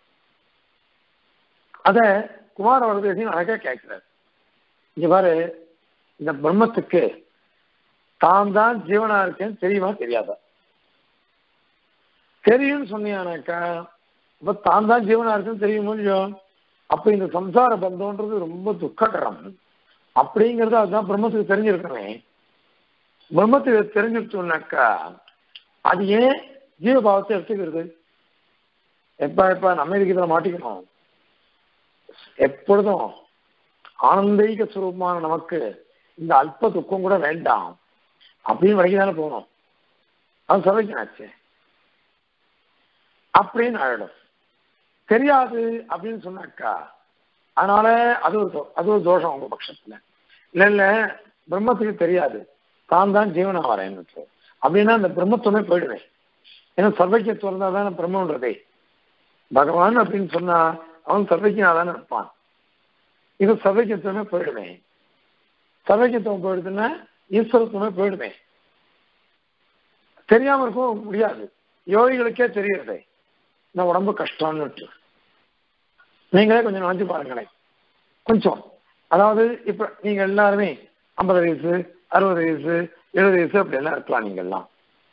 அத குமார வரதேசின் அழகா கேட்கிறார். இங்க பாரு, இந்த பிரம்மத்துக்கு தான் தான் ஜீவனா இருக்கேன்னு தெரியுமா தெரியாதா? தெரியும்னு சொன்னியானாக்கா இப்ப தான் தான் ஜீவனா இருக்குன்னு தெரியும் இல்லையோ, அப்ப இந்த சம்சார பந்தம்ன்றது ரொம்ப துக்ககரம் அப்படிங்கிறது அதுதான் பிரம்மத்துக்கு தெரிஞ்சிருக்கணும். பிரம்மத்துக்கு தெரிஞ்சிருச்சோம்னாக்கா அது ஏன் ஜீவபாவத்தை எடுத்துக்கிறது? எப்ப எப்ப நம்ம இதுக்கு இதில் மாட்டிக்கணும். எப்பொழுதும் ஆனந்தீக சுரூபமான நமக்கு இந்த அல்ப துக்கம் கூட வேண்டாம் அப்படின்னு வரைக்கும் தானே போகணும். அது சர்வஜனாச்சு அப்படின்னு ஆயிடும். தெரியாது அப்படின்னு சொன்னாக்கா அதனால அது ஒரு அது ஒரு தோஷம் உங்க பட்சத்துல. இல்ல இல்ல பிரம்மத்துக்கு தெரியாது, தான் தான் ஜீவனா வரேன் அப்படின்னா அந்த பிரம்மத்துவமே போயிடுவேன். ஏன்னா சர்வஜத்துவம் இருந்தால் தானே பிரம்மன்றதே. பகவான் அப்படின்னு சொன்னா அவன் சர்வஜனா தானே இருப்பான். இது சர்வஜத்துவமே போயிடுவேன். சர்வஜத்துவம் போயிடுதுன்னா ஈஸ்வரத்துவமே போயிடுவேன். தெரியாம இருக்கவும் முடியாது. யோகிகளுக்கே தெரியுறதே இந்த உடம்பு கஷ்டம்னு. நீங்களே கொஞ்சம் நினைச்சு பாருங்களேன். கொஞ்சம் அதாவது இப்ப நீங்க எல்லாருமே ஐம்பது வயசு அறுபது வயசு எழுபது வயசு அப்படி எல்லாம் இருக்கலாம். நீங்கள்லாம்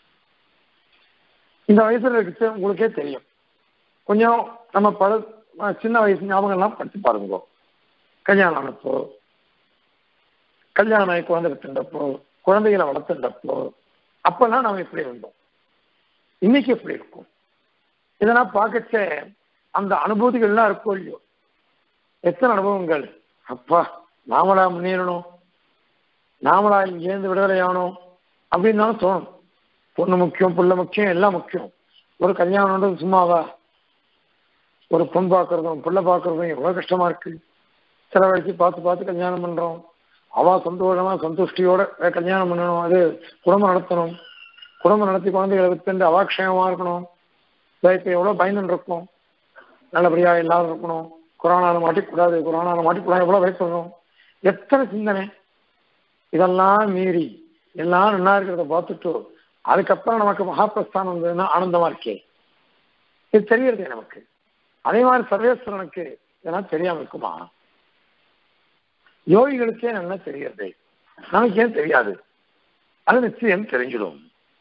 இந்த வயசுல இருக்கு உங்களுக்கே தெரியும். கொஞ்சம் நம்ம பல சின்ன வயசு ஞாபகம் எல்லாம் படிச்சு பாருங்க. கல்யாணம் ஆனப்போ, கல்யாணம் ஆகி குழந்தை பெற்றுண்டப்போ, குழந்தைகளை வளர்த்துட்டப்போ அப்பெல்லாம் நாம எப்படி இருந்தோம், இன்னைக்கு எப்படி இருக்கும்? இதெல்லாம் பார்க்கச்ச அந்த அனுபூதிகள்லாம் இருக்கும் இல்லையோ. எத்தனை அனுபவங்கள், அப்பா நாமளா முன்னேறணும், நாமளா இங்கேருந்து விடுதலை ஆகணும் அப்படின்னாலும் தோணும். பொண்ணு முக்கியம், புள்ள முக்கியம், எல்லாம் முக்கியம். ஒரு கல்யாணம்ன்றது சும்மாவா? ஒரு பொண்ணு பார்க்கறதும் புள்ள பார்க்கறதும் எவ்வளவு கஷ்டமா இருக்கு. சில வயசு பார்த்து பார்த்து கல்யாணம் பண்றோம். அவ சந்தோஷமா சந்துஷ்டியோட கல்யாணம் பண்ணணும், அது குடும்பம் நடத்தணும். குடும்பம் நடத்தி குழந்தைகளை வித்து அவாக்ஷயமா இருக்கணும். இப்போ எவ்வளோ பயந்துன்னு இருக்கும். நல்லபடியா எல்லாரும் இருக்கணும். கொரோனால மாட்டிக்கூடாது, கொரோனால மாட்டிக்கூடாது, எவ்வளோ பயப்படணும். எத்தனை சிந்தனை. இதெல்லாம் மீறி எல்லாம் நல்லா இருக்கிறத பார்த்துட்டு அதுக்கப்புறம் நமக்கு மகாபிரஸ்தானம் வந்ததுன்னா ஆனந்தமா இருக்கே. இது தெரியறது நமக்கு. அதே மாதிரி சர்வேஸ்வரனுக்கு இதெல்லாம் தெரியாம இருக்குமா? யோகிகளுக்கே நல்லா தெரியறது, நமக்கு ஏன் தெரியாது? அது நிச்சயம் தெரிஞ்சிடும்.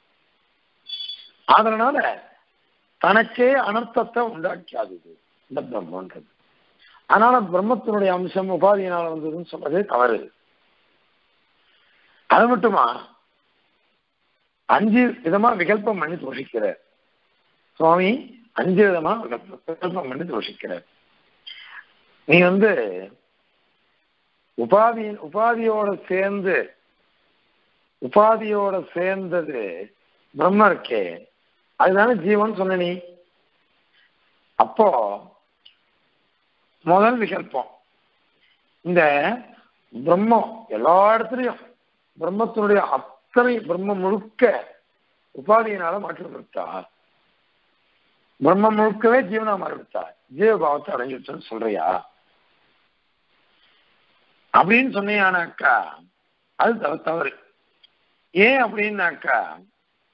அதனால தனக்கே அனர்த்தத்தை உண்டாக்காது இந்த பிரம்மன்றது. அதனால பிரம்மத்தினுடைய அம்சம் உபாதியினால வந்ததுன்னு சொல்றது தவறு. அது மட்டுமா, அஞ்சு விதமா விகல்பம் பண்ணி தோஷிக்கிறார் சுவாமி. அஞ்சு விதமா விகல்பம் பண்ணி தோஷிக்கிறார். நீ வந்து உபாதியின் உபாதியோட சேர்ந்து உபாதியோட சேர்ந்தது பிரம்ம இருக்கே, அதுதானே ஜீவன் சொன்ன நீ. அப்போ முதல் விகல்பம் இந்த பிரம்மம் எல்லா இடத்துலையும் பிரம்மத்தினுடைய அத்தனை பிரம்ம முழுக்க உபாதியினால மாற்றி விட்டார். பிரம்ம முழுக்கவே ஜீவனா மாறிவிட்டார், ஜீவபாவத்தை அடைஞ்சிருச்சுன்னு சொல்றியா அப்படின்னு சொன்னியானாக்கா அது தவறு. ஏன் அப்படின்னாக்கா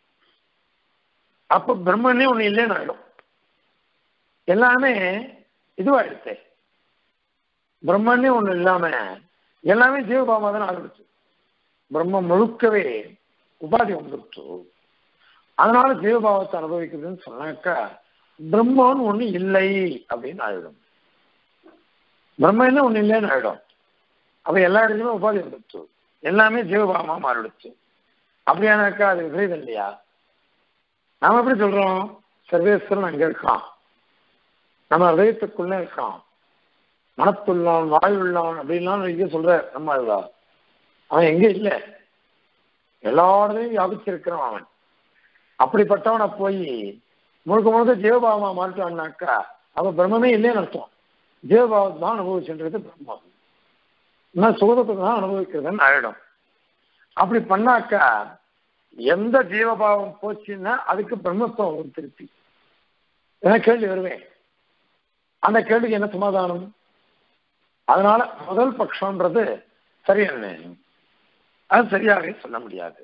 அப்ப பிரம்மனே ஒண்ணு இல்லைன்னு ஆயிடும். எல்லாமே இதுவாயிடுச்சு. பிரம்மன்னே ஒண்ணு இல்லாம எல்லாமே ஜீவபாவமா தான் ஆரம்பிச்சு. பிரம்மம் முழுக்கவே உபாதி வந்துருச்சு. அதனால ஜீவபாவத்தை அனுபவிக்குதுன்னு சொன்னாக்கா பிரம்மன்னு ஒண்ணு இல்லை அப்படின்னு ஆயிடும். பிரம்ம என்ன ஒண்ணு இல்லைன்னு ஆயிடும். அப்ப எல்லா இடத்துலயுமே உபாதி வந்துருச்சு, எல்லாமே ஜீவபாவமா மாறிடுச்சு. அப்படியானாக்கா அது விபரீதம் இல்லையா? நாம எப்படி சொல்றோம், சர்வேஸ்வரன் அங்க இருக்கான், நம்ம ஹதயத்துக்குள்ள இருக்கான், மனத்துள்ளான் வாயுள்ளான் அப்படின்லாம் இங்க சொல்ற நம்ம அதுவா? அவன் எங்க இல்லை, எல்லா இடத்துலையும் வியாபிச்சிருக்கிறான் அவன். அப்படிப்பட்டவனை போய் முழுக்க முழுக்க ஜீவபாவமா மாறிட்டான்னாக்கா அவன் பிரம்மமே இல்லைன்னு அர்த்தம். ஜீவபாவத்தை தான் அனுபவிச்சுன்றது பிரம்மம், இன்னும் சுகத்தை தான் அனுபவிக்கிறதுன்னு ஆயிடும். அப்படி பண்ணாக்கா எந்த ஜீவபாவம் போச்சுன்னா அதுக்கு பிரம்மத்துவம் வரும் திருப்பி. ஏன்னா கேள்வி வருவேன், அந்த கேள்விக்கு என்ன சமாதானம்? அதனால முதல் பட்சம்ன்றது சரியான, அது சரியாகவே சொல்ல முடியாது.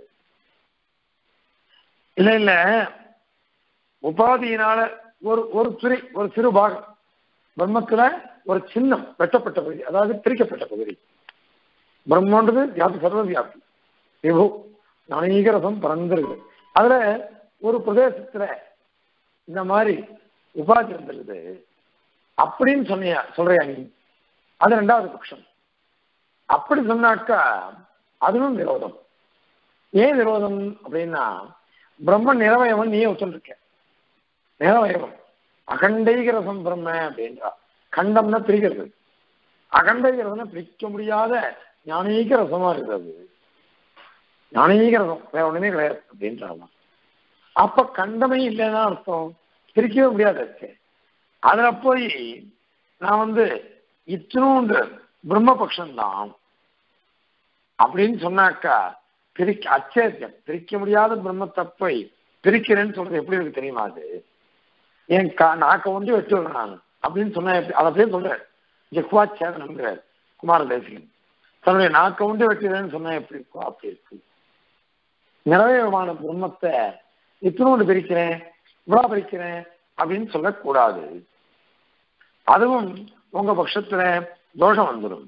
இல்ல இல்ல உபாதியினால ஒரு ஒரு துறை, ஒரு சிறு பாகம் பிரம்மத்துல ஒரு சின்னம் வெட்டப்பட்ட பகுதி, அதாவது பிரிக்கப்பட்ட பகுதி. பிரம்மன்றது வியாபி, சர்வ வியாபி, விபு அநேகரசம் பறந்துருது. அதுல ஒரு பிரதேசத்துல இந்த மாதிரி உபாதி வந்துருது அப்படின்னு சொன்னியா சொல்றியா நீ? அது ரெண்டாவது பட்சம். அப்படி சொன்னாக்கா அதுவும் விரோதம். ஏன் விரோதம் அப்படின்னா, பிரம்மன் நிறவயவன் நீயே ஒத்துருக்க. நிறவயவம் அகண்டைகரசம் பிரம்ம அப்படின்றா. கண்டம்னா பிரிக்கிறது, அகண்டைகரசம்னா பிரிக்க முடியாத ஞானீக ரசமா இருக்கிறது. ஞானீக ரசம் வேற ஒண்ணுமே கிடையாது அப்படின்றாங்க. அப்ப கண்டமே இல்லைன்னா அர்த்தம், பிரிக்கவே முடியாது. அதுல போய் நான் வந்து இத்தினூண்டு பிரம்மபக்ஷம்தான் அப்படின்னு சொன்னாக்கா பிரிக்க அச்சேத்தியம், பிரிக்க முடியாத பிரம்மத்தை போய் பிரிக்கிறேன்னு சொல்றது எப்படி இருக்கு தெரியுமா? அது என் கா நாக்க ஒண்டி வெட்டி விடுறேன் நான் அப்படின்னு சொன்னா எப்படி? அதை அப்படியே சொல்றேன், ஜெக்வா சேதனம்ங்கிறார் குமார தேசிகன். தன்னுடைய நாக்க ஒண்டி வெட்டிடுறேன்னு சொன்னா எப்படி இருக்கும்? அப்படி இருக்கு. நிறைவேறமான பிரம்மத்தை இத்தினோண்டு பிரிக்கிறேன், இவ்வளவு பிரிக்கிறேன் அப்படின்னு சொல்லக்கூடாது. அதுவும் உங்க பட்சத்துல தோஷம் வந்துடும்.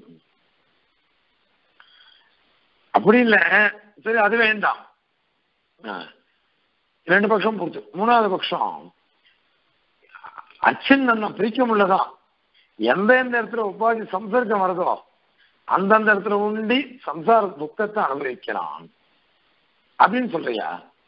அப்படி இல்லை, சரி அது வேண்டாம், ரெண்டு பட்சம் பொறுத்து. மூணாவது பட்சம் அச்சின்னம் பிரிக்க முடியலதான். எந்த எந்த இடத்துல உபாதி சம்சர்க்கம் வருதோ அந்தந்த இடத்துல உண்டி சம்சார துக்கத்தை அனுபவிக்கிறான் அப்படின்னு சொல்றியா?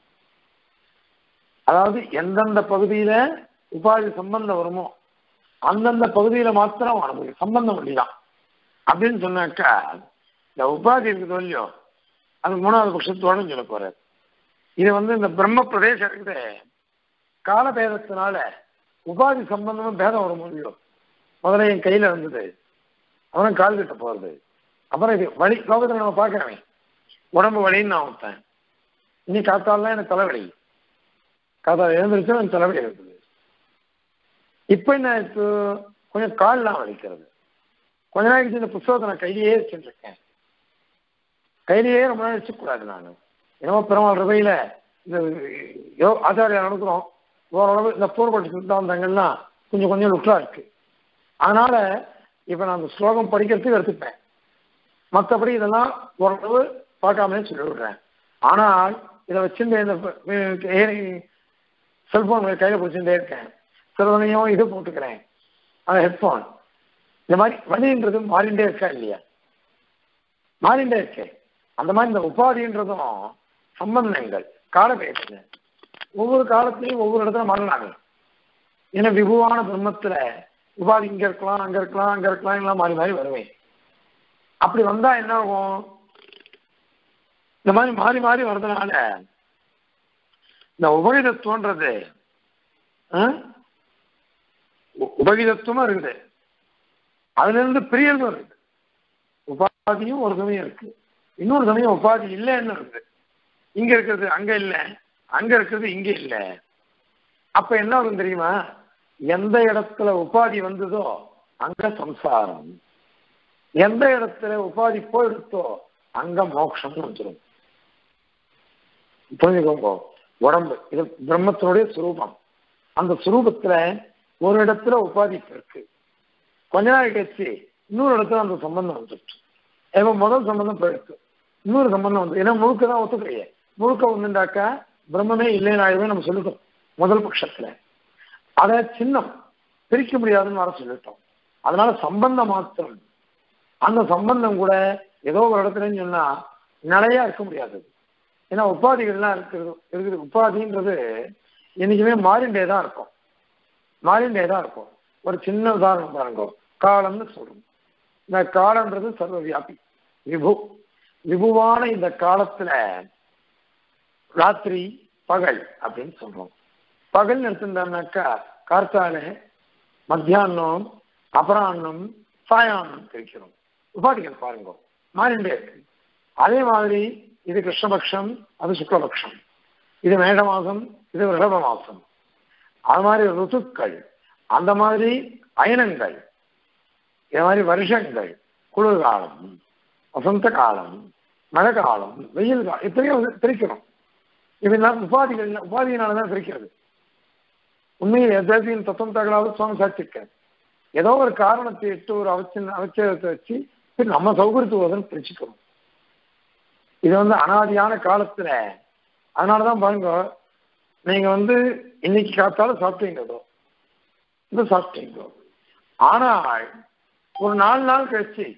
அதாவது எந்தெந்த பகுதியில உபாதி சம்பந்தம் வருமோ அந்தந்த பகுதியில மாத்திரம் அனுபவி சம்பந்தம் இல்லைதான் அப்படின்னு சொன்னாக்கா இந்த உபாதி இருக்குது இல்லையோ அது மூணாவது பட்சத்தோடு சொல்ல போறாரு. இது வந்து இந்த பிரம்ம பிரதேசம் இருக்குது, காலபேதத்தினால உபாதி சம்பந்தமும் பேதம் வரும் இல்லையோ. முதல்ல என் கையில இருந்தது, அவனும் கால் கிட்ட போறது, அப்புறம் இது வலி லோகத்தில் நம்ம பார்க்கிறவன் உடம்பு வலின்னு நான் வைப்பேன். இனி காத்தாலாம் எனக்கு தலைவலி, காத்தால் எழுந்திரிச்சா எனக்கு தலைவலி இருக்குது. இப்ப என்ன இப்போ கொஞ்சம் கால்லாம் வலிக்கிறது. கொஞ்ச நாள் இந்த புத்தகத்தை நான் கையிலேயே வச்சுட்டு இருக்கேன். கையிலேயே ரொம்ப நாள் வச்சுக்கூடாது. நான் என்னவோ பெருமாள் ரவையில இந்த யோ ஆச்சாரியா நடக்கிறோம், ஓரளவு இந்த பூர்வப்பட்ட சித்தாந்தங்கள்லாம் கொஞ்சம் கொஞ்சம் லுற்றா இருக்கு. அதனால இப்ப நான் அந்த ஸ்லோகம் படிக்கிறதுக்கு எடுத்துப்பேன், மற்றபடி இதெல்லாம் ஓரளவு பார்க்காமலே சொல்லி விடுறேன். ஆனால் இதை வச்சுட்டு இந்த செல்போன் கையில பிடிச்சுட்டே இருக்கேன், சில சமயம் இது போட்டுக்கிறேன், அந்த ஹெட்ஃபோன். இந்த மாதிரி வழின்றது மாறிண்டே இருக்கா இல்லையா? மாறிண்டே இருக்கேன். அந்த மாதிரி இந்த உபாதின்றதும் சம்பந்தங்கள் காலபேதங்க ஒவ்வொரு காலத்திலையும் ஒவ்வொரு இடத்துல மாறினாங்க. ஏன்னா விபுவான பிரம்மத்துல உபாதி இங்க இருக்கலாம், அங்க இருக்கலாம், அங்க இருக்கலாம், எல்லாம் மாறி மாறி வருவேன். அப்படி வந்தா என்ன ஆகும்? இந்த மாதிரி மாறி மாறி வர்றதுனால இந்த உபகிதத்துவன்றது உபகிதத்துவமா இருக்குது, அதுல இருந்து பிரியதும் இருக்குது. உபாதியும் ஒரு சமயம் இருக்கு, இன்னொரு சமயம் உபாதி இல்லைன்னு இருக்குது. இங்க இருக்கிறது அங்க இல்லை, அங்க இருக்கிறது இங்க இல்லை. அப்ப என்ன ஆகும் தெரியுமா? எந்த இடத்துல உபாதி வந்ததோ அங்க சம்சாரம், எந்த இடத்துல உபாதி போயிடுத்தோ அங்க மோட்சம் வந்துடும். புரிஞ்சுக்கோங்க, உடம்பு இது பிரம்மத்தினுடைய சுரூபம். அந்த சுரூபத்துல ஒரு இடத்துல உபாதி இருக்கு, கொஞ்ச நாள் கழிச்சு இன்னொரு இடத்துல அந்த சம்பந்தம் வந்துடுச்சு. இப்போ முதல் சம்பந்தம் போயிடுச்சு, இன்னொரு சம்பந்தம் வந்து ஏன்னா முழுக்க தான் ஒத்துக்கிறையே, முழுக்க ஒண்ணுண்டாக்கா பிரம்மமே இல்லைன்னு ஆயிடுவே நம்ம சொல்லிட்டோம் முதல் பட்சத்துல. அதை சின்னம் பிரிக்க முடியாதுன்னு வர சொல்லிட்டோம். அதனால சம்பந்தம் மாத்திரம், அந்த சம்பந்தம் கூட ஏதோ ஒரு இடத்துலன்னு சொன்னா நிலையா இருக்க முடியாது. ஏன்னா உபாதிகள்லாம் இருக்கிறது இருக்குது. உபாதின்றது என்னைக்குமே மாறிண்டே தான் இருக்கும், மாறிண்டே தான் இருக்கும். ஒரு சின்ன உதாரணம் பாருங்க, காலம்னு சொல்றோம். இந்த காலம்ன்றது சர்வ வியாபி, விபு. விபுவான இந்த காலத்துல ராத்திரி பகல் அப்படின்னு சொல்றோம். பகல் எடுத்துட்டாக்கா கார்த்தால, மத்தியானம், அபராண்ணம், சாயாண்ணம் பிரிக்கிறோம். உபாதிகள் பாருங்க மாறிண்டே இருக்கு. அதே மாதிரி இது கிருஷ்ணபக்ஷம், அது சுக்லபக்ஷம், இது மேட மாசம், இது ரிஷப மாசம். அது மாதிரி ருத்துக்கள், அந்த மாதிரி அயனங்கள், இது மாதிரி வருஷங்கள், குளிர்காலம், வசந்த காலம், மழை காலம், வெயில் காலம், இத்தனையும் பிரிக்கணும். இதெல்லாம் உபாதிகள், உபாதியினாலதான் பிரிக்கிறது. உண்மையில் எதாச்சியும் தத்துவம் தகவலாவது சுவாமி சாட்சிருக்காரு. ஏதோ ஒரு காரணத்தை இட்டு ஒரு அவசியம் அவசியத்தை வச்சு நம்ம சௌகரியத்துவதன் பிரிச்சுக்கணும். இது வந்து அனாதியான காலத்துல. அதனாலதான் பாருங்க, நீங்க வந்து இன்னைக்கு காத்தாலும் சாப்பிட்டீங்களோ இது சாப்பிட்டீங்களோ, ஆனால் ஒரு நாலு நாள் கழிச்சு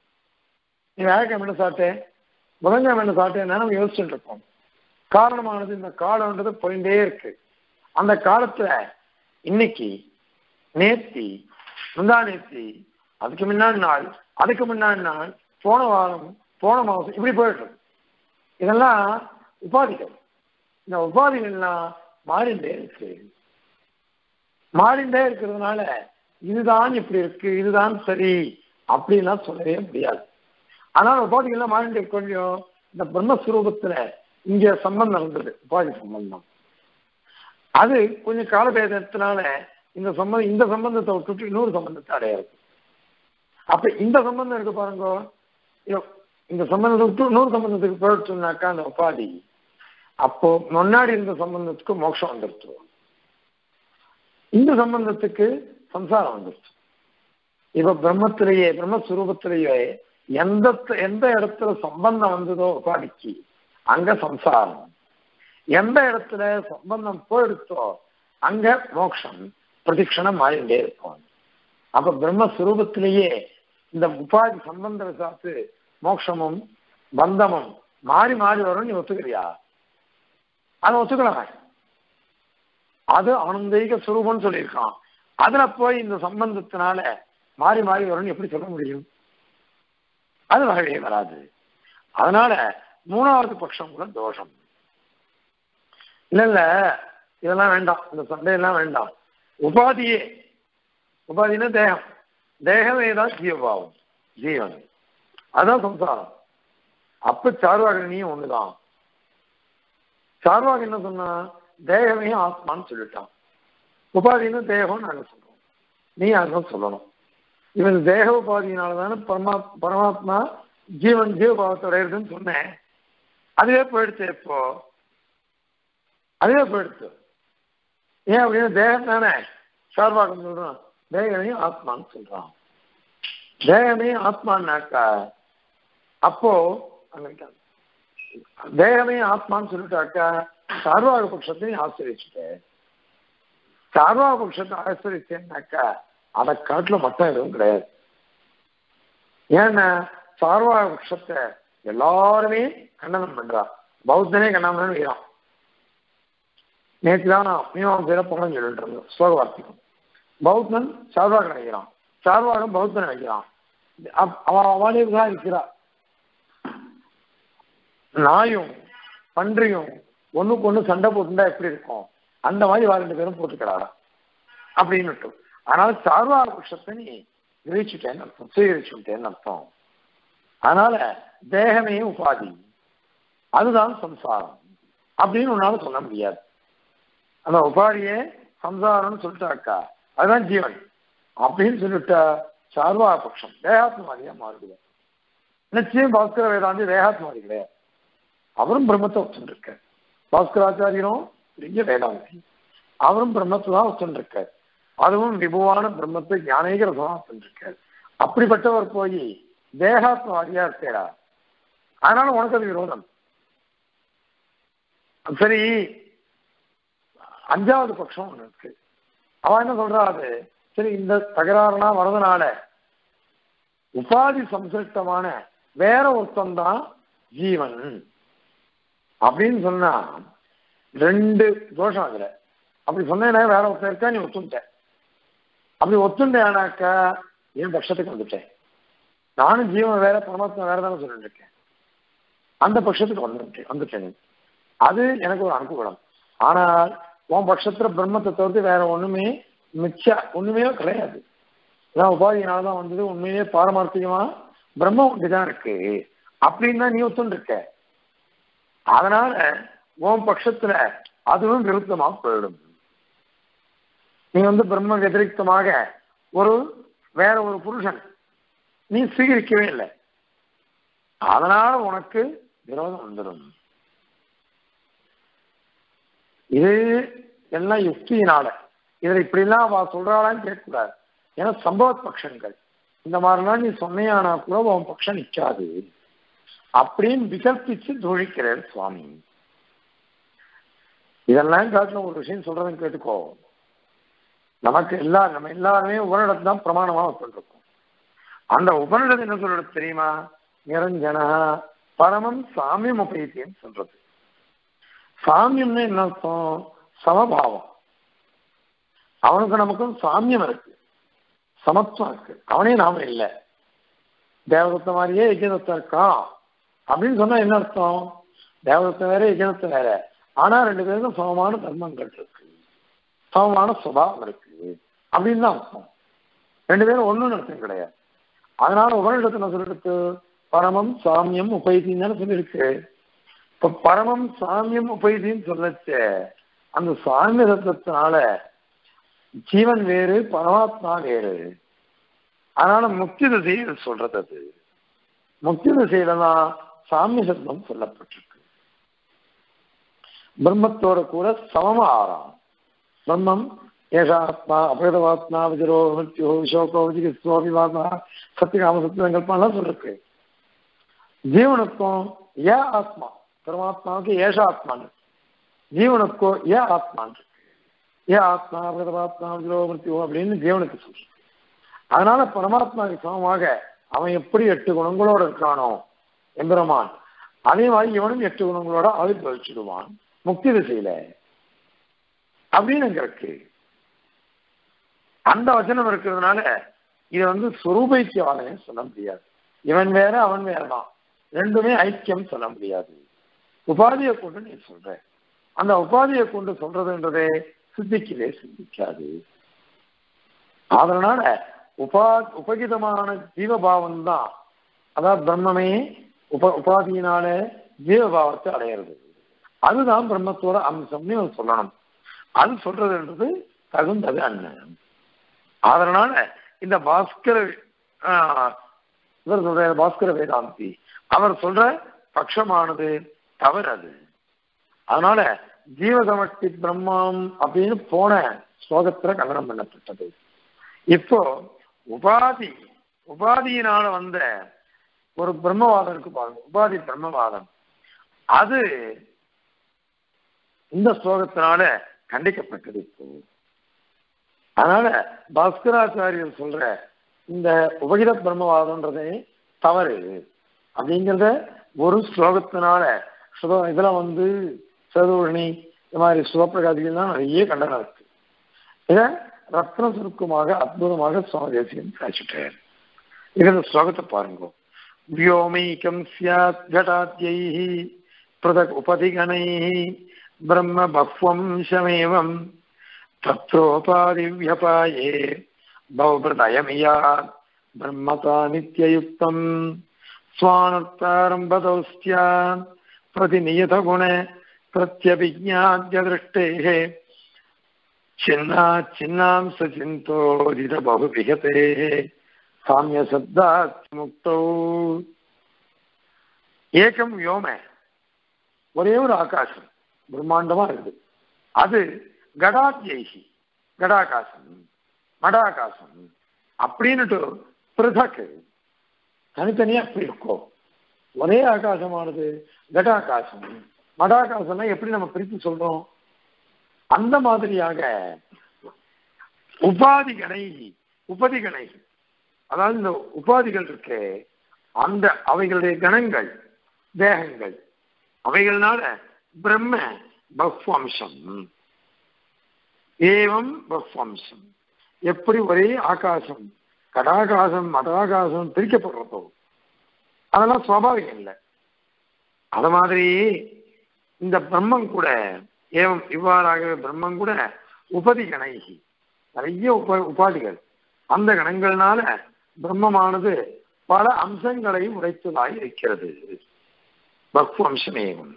நீ வேலைக்கிழமை என்ன சாப்பிட்டேன், புதன்கிழமை என்ன சாப்பிட்டேன் நம்ம யோசிச்சுட்டு இருக்கோம். காரணமானது இந்த காலம்ன்றது போயிட்டே இருக்கு. அந்த காலத்துல இன்னைக்கு, நேத்தி, முந்தா நேத்தி, அதுக்கு முன்னாடி நாள், அதுக்கு முன்னாடி நாள், போன வாரம், போன மாசம், இப்படி போயிட்டு இருக்கு. இதெல்லாம் உபாதிகள். இந்த உபாதிகள்லாம் மாறிண்டே இருக்கு. மாறிண்டே இருக்கிறதுனால இதுதான் இப்படி இருக்கு, இதுதான் சரி அப்படின்லாம் சொல்லவே முடியாது. ஆனால் உபாதிகள்லாம் மாறிண்டே கொஞ்சம் இந்த பிரம்மஸ்வரூபத்துல இங்க சம்பந்தம் இருந்தது, உபாதி சம்பந்தம். அது கொஞ்சம் காலபேதத்தினால இந்த சம்பந்தம் இந்த சம்பந்தத்தை விட்டுட்டு இன்னொரு சம்பந்தத்தை அடையாது. அப்ப இந்த சம்பந்தம் இருக்கு பாருங்க, இந்த சம்பந்தத்தை விட்டு இன்னொரு சம்பந்தத்துக்கு போயிடுச்சுனாக்கா அந்த உபாதி, அப்போ முன்னாடி இருந்த சம்பந்தத்துக்கு மோட்சம் வந்துருச்சு, இந்த சம்பந்தத்துக்கு சம்சாரம் வந்துருச்சு. இப்ப பிரம்மத்திலேயே, பிரம்மஸ்வரூபத்திலேயே எந்த எந்த இடத்துல சம்பந்தம் வந்ததோ உபாதிக்கு அங்க சம்சாரம், எந்த இடத்துல சம்பந்தம் போயிடுச்சோ அங்க மோட்சம் பிரதிக்ஷணம் மாறிண்டே இருக்கும். அப்ப பிரம்மஸ்வரூபத்திலேயே இந்த உபாதி சம்பந்த சாத்து மோட்சமும் பந்தமும் மாறி மாறி வரும். நீ ஒத்துக்கிறியா? அதை ஒத்துக்கலாம? அது ஆனந்தீக சுரூபம்னு சொல்லியிருக்கான். அதுல போய் இந்த சம்பந்தத்தினால மாறி மாறி வரும்னு எப்படி சொல்ல முடியும்? அது வகையே வராது. அதனால மூணாவது பட்சம் கூட தோஷம். இல்ல இல்ல இதெல்லாம் வேண்டாம், இந்த சண்டையெல்லாம் வேண்டாம். உபாதியே, உபாதினா தேகம், தேகமே தான் ஜீவபாவம், ஜீவன், அதான் சம்சாரம். அப்ப சார்வாகனியும் ஒண்ணுதான். சார்வாக என்ன சொன்னா, தேகமே ஆத்மான்னு சொல்லிட்டான். உபாதின்னு தேகம் நாங்க சொல்றோம், நீ அதுதான் சொல்லணும். இவன் தேக உபாதியினாலதானே பரமா பரமாத்மா ஜீவன் ஜீவபாவத்தோட இருக்குன்னு சொன்னேன். அதுவே போயிடுச்சு. இப்போ அதுவே போயிடுச்சு. ஏன் அப்படின்னா தேகம் தானே சார்பாகம் சொல்றான், தேகமே ஆத்மான்னு சொல்றான். தேகமே ஆத்மான்னாக்கா அப்போ தேகமே ஆத்மான்னு சொல்லிட்டாக்கா சார்வாக பட்சத்தையும் ஆசிரிச்சுட்டேன். சார்வாக பட்சத்தை ஆசிரிச்சேன்னாக்கா அதை காட்டுல மட்டும் எதுவும் கிடையாது. ஏன்னா சார்வாக பட்சத்தை எல்லாருமே கண்டனம் பண்றா. பௌத்தனே கண்டனம் வைக்கிறான். நேற்று தான் நான் மீமாசையில பொங்கல் சொல்லிட்டு இருந்தேன் ஸ்லோக வார்த்தைக்கும். பௌத்தன் சார்வாக நினைக்கிறான், சார்வாகம் பௌத்தனை வைக்கிறான். அவன் அவளே தான் இருக்கிறா. நாயும் பன்றியும் ஒண்ணுக்கு ஒண்ணு சண்டை போட்டுட்டா எப்படி இருக்கும், அந்த மாதிரி வாழ ரெண்டு பேரும் போட்டுக்கிறாரா அப்படின்னு. அதனால சார்வாக பட்சத்தை நீ கிரகிச்சுட்டேன்னு அர்த்தம், சுவீகரிச்சுட்டேன்னு அர்த்தம். அதனால தேகமே உபாதி, அதுதான் சம்சாரம் அப்படின்னு உன்னால சொல்ல முடியாது. அந்த உபாதியே சம்சாரம்னு சொல்லிட்டாக்கா அதுதான் ஜீவன் அப்படின்னு சொல்லிட்டா சார்வாக பட்சம் தேகாத்மாதியா மாறுது. நிச்சயம் பாஸ்கர வேதாந்தி தேகாத்மாதி கிடையாது, அவரும் பிரம்மத்தை ஒத்துருக்க. பாஸ்கராச்சாரியரும் பெரிய வேதாந்தி, அவரும் பிரம்மத்தை தான் ஒத்துருக்கார். அதுவும் விபுவான பிரம்மத்தை ஞானேக ரசமா செஞ்சிருக்காரு. அப்படிப்பட்டவர் போய் தேகாத்மவாதியா இருக்கா, அதனால உனக்கு அது விரோதம். சரி, அஞ்சாவது பட்சம் ஒண்ணு இருக்கு. அவன் என்ன சொல்றா, அது சரி இந்த தகராறுலாம் வரதுனால உபாதி சம்சிருஷ்டமான வேற ஒருத்தம் தான் ஜீவன் அப்படின்னு சொன்னா ரெண்டு தோஷம் அதுல. அப்படி சொன்னேன்னா வேற ஒருத்தர் இருக்கா, நீ ஒத்துட்ட. அப்படி ஒத்துட்டேனாக்கா என் பட்சத்துக்கு வந்துட்டேன். நானும் ஜீவன் வேற பரமாத்மா வேற தானே சொல்லிட்டு இருக்கேன். அந்த பட்சத்துக்கு வந்துட்டேன் வந்துட்டேன் அது எனக்கு ஒரு அனுகூலம். ஆனால் உன் பட்சத்துல பிரம்மத்தை தவிர்த்து வேற ஒண்ணுமே மிச்ச ஒண்ணுமே கிடையாது. அதான் உபாதியினாலதான் வந்தது. உண்மையிலே பாரமார்த்திகமா பிரம்மம் ஒன்றுதான் இருக்கு அப்படின்னு தான் நீ ஒத்துன்னு இருக்க. அதனால உன் பட்சத்துல அதுவும் விருத்தமாக போயிடும். நீ வந்து பிரம்ம வதிரிக்தமாக ஒரு வேற ஒரு புருஷன் நீ ஸ்வீகரிக்கவே இல்லை. அதனால உனக்கு விரோதம் வந்துடும். இது எல்லாம் யுக்தியினால. இதில் இப்படிலாம் அவ சொல்றாளான்னு கேட்கக்கூடாது. ஏன்னா சம்பவ பட்சங்கள் இந்த மாதிரிலாம் நீ சொன்னையானா கூட உன் பட்சம் நிற்காது அப்படின்னு விகல்பிச்சு தோழிக்கிறார் சுவாமி. இதெல்லாம் காட்டின ஒரு விஷயம் சொல்றதுன்னு கேட்டுக்கோ. நமக்கு எல்லா நம்ம எல்லாருமே உபனிடத்து தான் பிரமாணமா வச்சுருக்கோம். அந்த உபனிடத்து என்ன சொல்றது தெரியுமா? நிரஞ்சன பரமம் சாமியம் உபயத்தின்னு சொல்றது. சாமியம்னு என்ன அர்த்தம்? சமபாவம். அவனுக்கு நமக்கும் சாமியம் இருக்கு, சமத்துவம் இருக்கு. அவனே நாம இல்லை. தேவதத்த மாதிரியே யஜ்ஞதத்தம் இருக்கான் அப்படின்னு சொன்னா என்ன அர்த்தம்? தேவதத்தம் வேற யஜ்ஞதத்தம் வேற, ஆனா ரெண்டு பேருக்கும் சமமான தர்மங்கள் இருக்கு, சமமான சுபாவம் இருக்கு அப்படின்னு தான் அர்த்தம். ரெண்டு பேரும் ஒண்ணுன்னு அர்த்தம் கிடையாது. அதனால உபனிடத்துல சொல்லிட்டு பரமம் சாமியம் உபயத்தின்னு தானே சொல்லியிருக்கு. இப்ப பரமம் சாமியம் உபயத்தின்னு சொல்லச்ச அந்த சாமிய தத்துவத்தினால ஜீவன் வேறு பரமாத்மா வேறு. அதனால முக்தி திசையில் சொல்றது. அது முக்தி திசையில தான் சாமிய சப்தம் சொல்லப்பட்டிருக்கு. பிரம்மத்தோட கூட சமமா ஆறாம். பிரம்மம் ஏஷாத்மா அபேதவாத்மா விஜரோ மிருத்யோ விசோகோ விஜிகித்ஸோ விவாதா சத்தியகாம சத்தியங்கல்பெல்லாம் சொல்லிருக்கு. ஜீவனுக்கும் ஏ ஆத்மா, பரமாத்மாவுக்கு ஏஷாத்மான், ஜீவனுக்கோ ஏ ஆத்மான் இருக்கு. ஏ ஆத்மா அபேதவாத்மா விஜரோ மிருத்யோ அப்படின்னு ஜீவனுக்கு சொல்ற. அதனால பரமாத்மாவுக்கு சமமாக அவன் எப்படி எட்டு குணங்களோட இருக்கானோ எம்பெருமான், அதே மாதிரி இவனும் எட்டு குணங்களோட ஆவிர்வவிச்சிடுவான் முக்தி திசையில அப்படின்னு அங்க இருக்கு. அந்த வச்சனம் இருக்கிறதுனால இதை வந்து சுரூபைக்கியவாதனை சொல்ல முடியாது. இவன் வேற அவன் வேறதான், ரெண்டுமே ஐக்கியம் சொல்ல முடியாது. உபாதியை கொண்டு நீ சொல்ற, அந்த உபாதியை கொண்டு சொல்றதுன்றதே சித்திக்கவே சித்திக்காது. அதனால உபா உபகிதமான ஜீவபாவம் தான், அதாவது பிரம்மமே உப உபாதியினால ஜீவபாவத்தை அடையிறது. அதுதான் பிரம்மத்தோட அம்சம்னு சொல்லணும். அது சொல்றதுன்றது தகுந்தது அண்ணன். அதனால இந்த பாஸ்கர இவர் சொல்ற பாஸ்கர வேதாந்தி அவர் சொல்ற பட்சமானது தவறு. அது அதனால ஜீவசமஷ்டி பிரம்மம் அப்படின்னு போன ஸ்லோகத்துல கண்டனம் பண்ணப்பட்டது. இப்போ உபாதி உபாதியினால வந்த ஒரு பிரம்மவாதம் இருக்கு பாருங்க, உபாதி பிரம்மவாதம். அது இந்த ஸ்லோகத்தினால கண்டிக்கப்பட்டது. இப்போ அதனால பாஸ்கராச்சாரியர் சொல்ற இந்த உபகித பிரம்மவாதம்ன்றதே தவறு அப்படிங்கிறத ஒரு ஸ்லோகத்தினால இதுல வந்து சதுரணி இந்த மாதிரி சுவப்பிரகாதிகள்லாம் நிறைய கண்டனம் இருக்கு. இதை ரத்ன சுருக்கமாக அற்புதமாக சுவாமி தேசிகன் காய்ச்சிட்டார். இந்த ஸ்லோகத்தை பாருங்க. வியோமைக்கம் ஸ்யாத் ஜடாத்யைஹி பிரதக் உபதிகணைஹி பிரம்ம பஹ்வம்சமேவம் தத்ரோபாதி வியபாயே பௌப்ரதயமியாத் பிரம்மதா நித்யயுக்தம் ஸ்வானர்த்தாரம்பதௌஸ்த்யான் பிரதிநியத குண பிரத்யபிஜ்ஞாத்ய திருஷ்டேஹ சின்னா சின்னாம் சசிந்தோதித பகுவிஹதேஹ சாமிய சப்தாத் முக்தௌ. ஏகம் வ்யோம, ஒரே ஒரு ஆகாசம் பிரம்மாண்டமா இருக்குது. அது கடாத்யைஹி, கடாகாசம். மடாகாசம் அப்படின்னுட்டு பிருதக்கு தனித்தனியா அப்படி இருக்கும். ஒரே ஆகாசமானது கடாகாசம், மடாகாசம்னா எப்படி நம்ம பிரித்து சொல்றோம்? அந்த மாதிரியாக உபாதிகளை உபதிகளை அதாவது இந்த உபாதிகள் இருக்கு, அந்த அவைகளுடைய கணங்கள் தேகங்கள் அவைகள்னால பிரம்ம பஃவம்சம் ஏவம் பஃவம்சம். எப்படி ஒரே ஆகாசம் கடாகாசம் மடாகாசம் பிரிக்கப்படுறதோ அதெல்லாம் சுவாபாவிகம் இல்லை. அத மாதிரி இந்த பிரம்மம் கூட ஏவம் இவ்வாறாக பிரம்மம் கூட உபதி கணைகி நிறைய உப உபாதிகள் அந்த கணங்கள்னால பிரம்மமானது பல அம்சங்களை உடைத்ததாய் இருக்கிறது. பக்வு அம்சமேவும்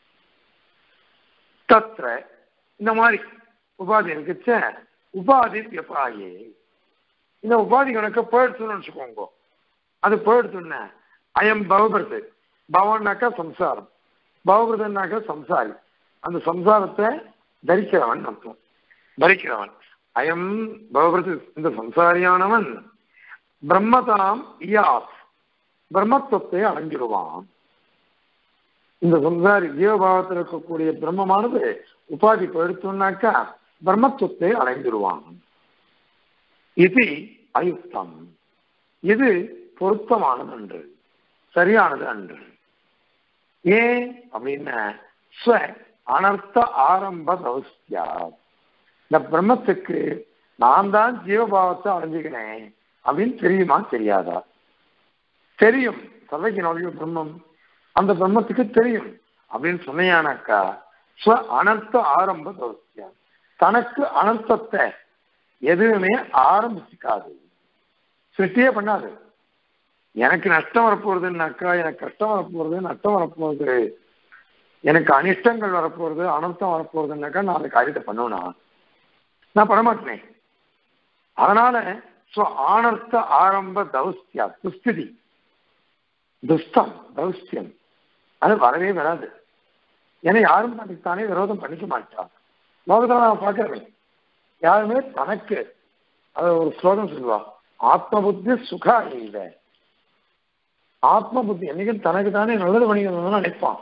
தத்ர இந்த மாதிரி உபாதி இருக்குச்ச உபாதி வியபாயே. இந்த உபாதி கணக்கு போயிடுச்சுன்னு வச்சுக்கோங்க. அது போயிடுச்சுன்னா அயம் பவபிரது, பவன்னாக்கா சம்சாரம், பவபிரதன்னாக்கா சம்சாரி, அந்த சம்சாரத்தை தரிக்கிறவன் அர்த்தம். தரிக்கிறவன் அயம் பவபிரது, இந்த சம்சாரியானவன் பிரம்மதாம் இயாஸ், பிரம்மத்துவத்தை அடைஞ்சிடுவான். இந்த சம்சாரி ஜீவபாவத்தில் இருக்கக்கூடிய பிரம்மமானது உபாதி போயிடுச்சுன்னாக்கா பிரம்மத்துவத்தை அடைஞ்சிடுவான். இது அயுக்தம், இது பொருத்தமானது அன்று, சரியானது அன்று. ஏன் அப்படின்னா ஸ்வ அனர்த்த ஆரம்ப தௌஸ்தியா, இந்த பிரம்மத்துக்கு நான் தான் ஜீவபாவத்தை அடைஞ்சுக்கிறேன் அப்படின்னு தெரியுமா தெரியாதா? தெரியும். சர்வஜனோடைய பிரம்மம் அந்த பிரம்மத்துக்கு தெரியும் அப்படின்னு சொன்னையானாக்கா ஸ்வ அனர்த்த ஆரம்ப தௌஸ்தியா, தனக்கு அனர்த்தத்தை எதுவுமே ஆரம்பிச்சுக்காது, சிருஷ்டியே பண்ணாது. எனக்கு நஷ்டம் வரப்போறதுன்னாக்கா எனக்கு கஷ்டம் வரப்போறது, நஷ்டம் வரப்போகுது, எனக்கு அனிஷ்டங்கள் வரப்போறது, அனர்த்தம் வரப்போறதுன்னாக்கா நான் அந்த காரியத்தை பண்ணுவேனா? நான் பண்ணமாட்டேன். அதனால ஆனர்த்த ஆரம்ப தௌஸ்தியா, துஸ்திதி, துஸ்தம் தௌஸ்தியம் அது வரவே வராது. ஏன்னா யாரும் தனக்குத்தானே விரோதம் பண்ணிக்க மாட்டான். லோகத்தில் நான் பார்க்கிறேன், யாருமே தனக்கு அது ஒரு ஸ்லோகம் சொல்லுவா, ஆத்ம புத்தி சுகா இல்லை. ஆத்ம புத்தி என்னைக்கும் தனக்கு தானே நல்லது பண்ணிக்கணும்னு நினைப்பான்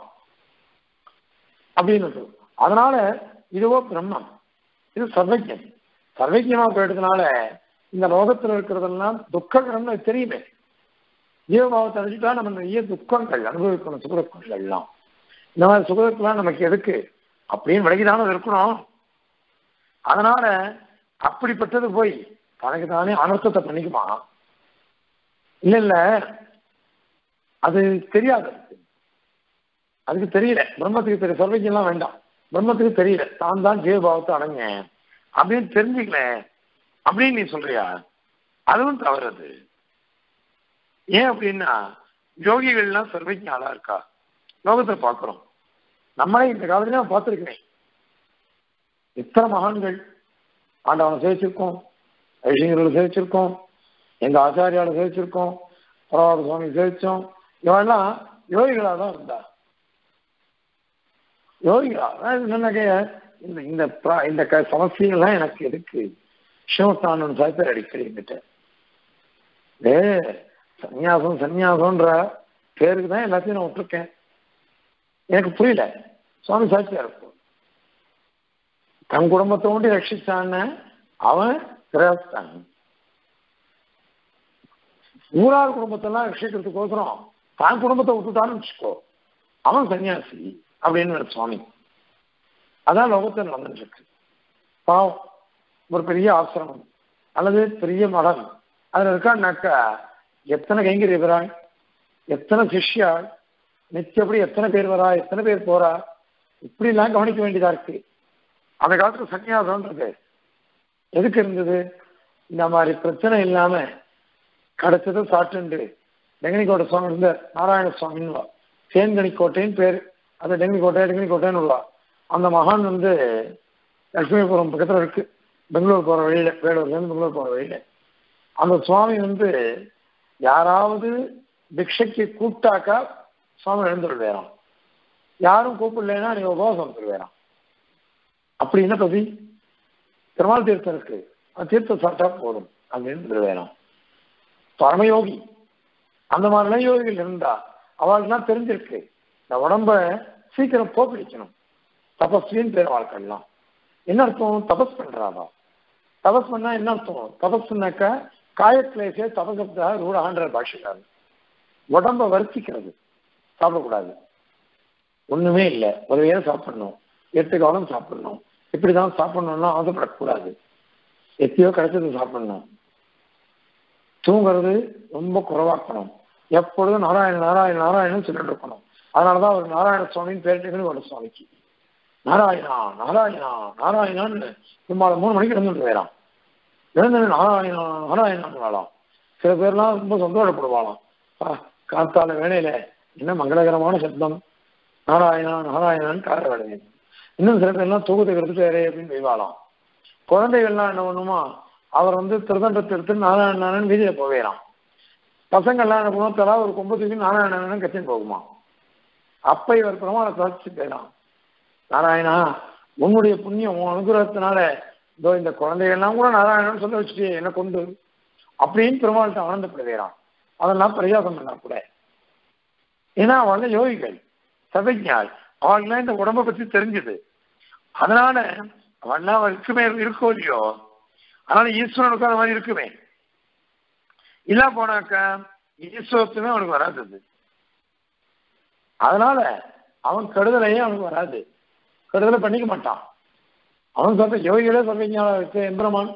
அப்படின்னு. அதனால இதுவோ பிரம்மம், இது சர்வஜம். சர்வஜமா போயிட்டதுனால இந்த லோகத்தில் இருக்கிறதெல்லாம் துக்கம்னு தெரியுமே. ஜீவபாவத்தை அழிச்சுட்டா நம்ம நிறைய துக்கங்கள் அனுபவிக்கணும், சுகதுக்கங்கள் எல்லாம். இந்த மாதிரி சுகதுக்கெல்லாம் நமக்கு எதுக்கு அப்படின்னு விலகிதானே இருக்கணும். அதனால அப்படிப்பட்டது போய் தனக்கு தானே அனர்த்தத்தை பண்ணிக்குமா? இல்ல இல்ல, அது தெரியாது, அதுக்கு தெரியல. பிரம்மத்துக்கு தெரிய சர்வஜெல்லாம் வேண்டாம், பிரம்மத்துக்கு தெரியல தான் தான் ஜீவபாவத்தை அடைங்க அப்படின்னு தெரிஞ்சுக்கல அப்படின்னு நீ சொல்றியா? அதுவும் தவறது. ஏன் அப்படின்னா யோகிகள்லாம் சர்வஜ ஆளா இருக்கா லோகத்தில் பார்க்கிறோம். நம்மளே இந்த காலத்துல நான் பார்த்துருக்கிறேன். எத்தனை மகான்கள் ஆண்டவனை சேவிச்சிருக்கோம், ஐஷங்கர்களை சேவிச்சிருக்கோம், எங்க ஆச்சாரியாவை சேவிச்சிருக்கோம், பரவாத சுவாமி சேவிச்சோம். இவெல்லாம் யோகிகளா தான் இருந்தா. யோகிகளா என்னன்னாக்க இந்த இந்த இந்த சமஸ்யெல்லாம் எனக்கு எதுக்கு? சிவஸ்தானன் சாய்ப்பார் அடிக்கடி என்கிட்ட, ஏ சன்னியாசம் சன்னியாசம்ன்ற பேருக்கு தான் எல்லாத்தையும் நான் விட்டுருக்கேன், எனக்கு புரியல. சுவாமி சாட்சியா இருக்கும், தன் குடும்பத்தை ஒண்டி ரட்சிச்சான்னு அவன் கிரகஸ்தான், ஊரார் குடும்பத்தெல்லாம் ரட்சிக்கிறதுக்கோசரம் தான் குடும்பத்தை விட்டுட்டான்னு வச்சுக்கோ, அவன் சன்னியாசி அப்படின்னு சுவாமி. அதான் லோகத்தில் நடந்துட்டு இருக்கு. பாவம், ஒரு பெரிய ஆசிரமம் அல்லது பெரிய மடம் அதுல இருக்கான்னாக்கா எத்தனை கைங்கரிய வரா, எத்தனை சிஷ்யா, நிச்சயப்படி எத்தனை பேர் வரா, எத்தனை பேர் போறா, இப்படி எல்லாம் கவனிக்க வேண்டியதா இருக்கு. அந்த காலத்துல சன்னியாசம்ன்றது எதுக்கு இருந்தது? இந்த மாதிரி பிரச்சனை இல்லாம கிடைச்சது சாட்டுண்டு. டெங்கனிக்கோட்டை சுவாமி இருந்த நாராயண சுவாமின்னு சேன்கனிக்கோட்டைன்னு பேர், அது டெங்கனிக்கோட்டை டெங்கனிக்கோட்டைன்னு உள்ளா. அந்த மகான் வந்து லட்சுமிபுரம் பக்கத்துல இருக்கு, பெங்களூர் போற வழியில, வேலூர்லேருந்து பெங்களூர் போற வழியில. அந்த சுவாமி வந்து யாராவது பிக்ஷைக்கு கூப்பிட்டாக்கா சுவாமி எழுந்துருவேறான், யாரும் கூப்பிடலைன்னா நீங்க உபவாசம் வந்துருவேறான். அப்படி என்ன பதி? பெருமாள் தீர்த்தம் இருக்கு, தீர்த்தம் சாப்பிட்டா போதும் அப்படின்னு வேணும். பரமயோகி அந்த மாதிரிலாம் யோகிகள் இருந்தா அவளுக்குலாம் தெரிஞ்சிருக்கு இந்த உடம்ப சீக்கிரம் போக்கடிக்கணும். தபஸ்வின்னு பேர் வாழ்க்கைலாம் என்ன அர்த்தம்? தபஸ் பண்றாவா? தபஸ் பண்ணா என்ன அர்த்தம்? தபஸ்னாக்கா காயக்லேசே தபசப்தா ரூடான்ற பாஷைக்காரன் உடம்ப வருத்திக்கிறது. சாப்பிடக்கூடாது, ஒண்ணுமே இல்லை, ஒரு வேலை சாப்பிடணும், எட்டு காலம் சாப்பிடணும், இப்படிதான் சாப்பிடணும்னா ஆசைப்படக்கூடாது, எத்தையோ கிடைச்சது சாப்பிடணும். தூங்குறது ரொம்ப குறைவாக்கணும், எப்பொழுதும் நாராயண நாராயண நாராயணன் சொல்லிட்டு இருக்கணும். அதனாலதான் அவர் நாராயண சுவாமின்னு பேரிட்டு ஒரு சுவாமிக்கு நாராயணா நாராயணா நாராயணான்னு சும்மா மூணு மணிக்கு இருந்து வேறாம் இருந்து நாராயணா நாராயணான்னு வாழலாம். சில பேர்லாம் ரொம்ப சந்தோஷப்படுவாளாம், காத்தால வேலையில என்ன மங்களகரமான சப்தம், நாராயணா நாராயணான்னு கார வேலையை. இன்னும் சில பேர்லாம் தூக்கத்துக்கு எடுத்துட்டு வேறே அப்படின்னு வைவாளாம். குழந்தைகள்லாம் என்ன பண்ணுமா, அவர் வந்து திருதண்டத்தை எடுத்து நாராயண நாராயணன் வீதியில போவேறான். பசங்கள்லாம் என்ன பண்ணுவோம், தலா ஒரு கொம்பத்துக்கு நாராயண நாராயணன் கத்தின்னு போகுமா. அப்ப இவர் பிரமாண தொடர்ச்சி போயிடான், நாராயணா உன்னுடைய புண்ணியம் உன் அனுகிரகத்தினால இதோ இந்த குழந்தைகள்லாம் கூட நாராயணன் சொல்ல வச்சுட்டு என்ன கொண்டு அப்படின்னு பெருமாள்கிட்ட ஆனந்தப்படுவேறான். அதெல்லாம் பிரயாசம் பண்ணா கூட. ஏன்னா அவள் யோகிகள் சதஞாள், அவள்லாம் இந்த உடம்பை பத்தி தெரிஞ்சுது. அதனால அவள்லாம் இருக்குமே இருக்கோ இல்லையோ, அதனால ஈஸ்வரனுக்கும் அந்த மாதிரி இருக்குமே. இல்ல போனாக்கா ஈஸ்வரத்துமே அவனுக்கு வராது. அதனால அவன் கெடுதலையே அவனுக்கு வராது, கெடுதலை பண்ணிக்க மாட்டான். அவன் சொல்ற யோகிகளே சொல்றீங்க எம்பிரமான்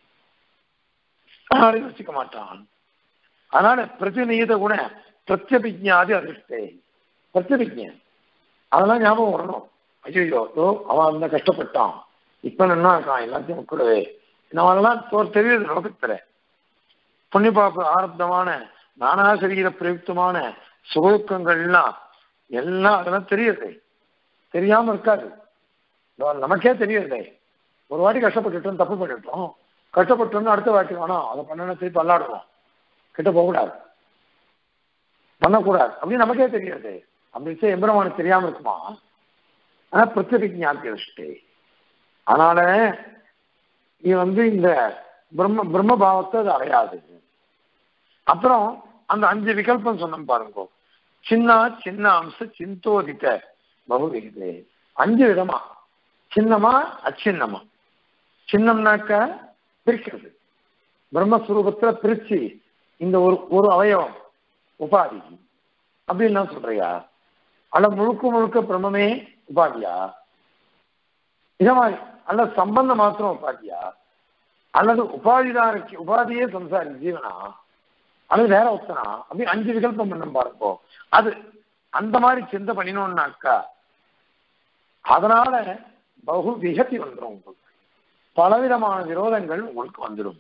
வச்சுக்க மாட்டான். அதனால பிரதிநித குண பிரத்யபிஜாதி அதிர்ஷ்டே பிரத்யபிஜ அதெல்லாம் ஞாபகம் வரணும். ஐயோ அவன் அந்த கஷ்டப்பட்டான், இப்ப என்ன இருக்கான், எல்லாத்தையும் உட்கூடவே நம்மளெல்லாம் தெரியுது. லோகத்துல புண்ணிய பாப்பு ஆரம்பமான நானா சரீர பிரயுக்தமான சுகதுக்கங்கள்லாம் எல்லாம் அதெல்லாம் தெரியுது, தெரியாம இருக்காது. நமக்கே தெரியுதே, ஒரு வாட்டி கஷ்டப்பட்டுட்டோம், தப்பு பண்ணிட்டோம், கஷ்டப்பட்டோம்னு அடுத்த வாட்டி வேணாம் அதை பண்ண திருப்பி பல்லாடுவோம், கிட்ட போகக்கூடாது, பண்ணக்கூடாது அப்படின்னு நமக்கே தெரியாது. அப்படி எம்பெருமானுக்கு தெரியாம இருக்குமா? ஆனா பிரத்யபிஜாதி அதிர்ஷ்டே. அதனால நீ வந்து இந்த பிரம்ம பிரம்ம பாவத்தை அது அடையாது. அப்புறம் அந்த அஞ்சு விகல்பம் சொன்ன பாருங்க, சின்ன சின்ன அம்ச சிந்தோதித்த பகுவிகிதே. அஞ்சு விதமா, சின்னமா அச்சின்னமா. சின்னம்னாக்க பிரிக்கிறது, பிரம்மஸ்வரூபத்துல பிரிச்சு இந்த ஒரு ஒரு அவயவம் உபாதி அப்படின்னு சொல்றியா, அல்ல முழுக்க முழுக்க பிரம்மே உபாதியா, இத மாதிரி அல்ல சம்பந்தம் மாத்திரம் உபாதியா, அல்லது உபாதிதான் இருக்கு, உபாதியே சம்சாரி ஜீவனா, அல்லது வேற ஒத்தனா, அப்படி அஞ்சு விகல்பம் பண்ண பாருப்போ. அது அந்த மாதிரி சிந்தை பண்ணினோம்னாக்கா அதனால பகு விகதி வந்துடும், உங்களுக்கு பலவிதமான விரோதங்கள் உங்களுக்கு வந்துடும்.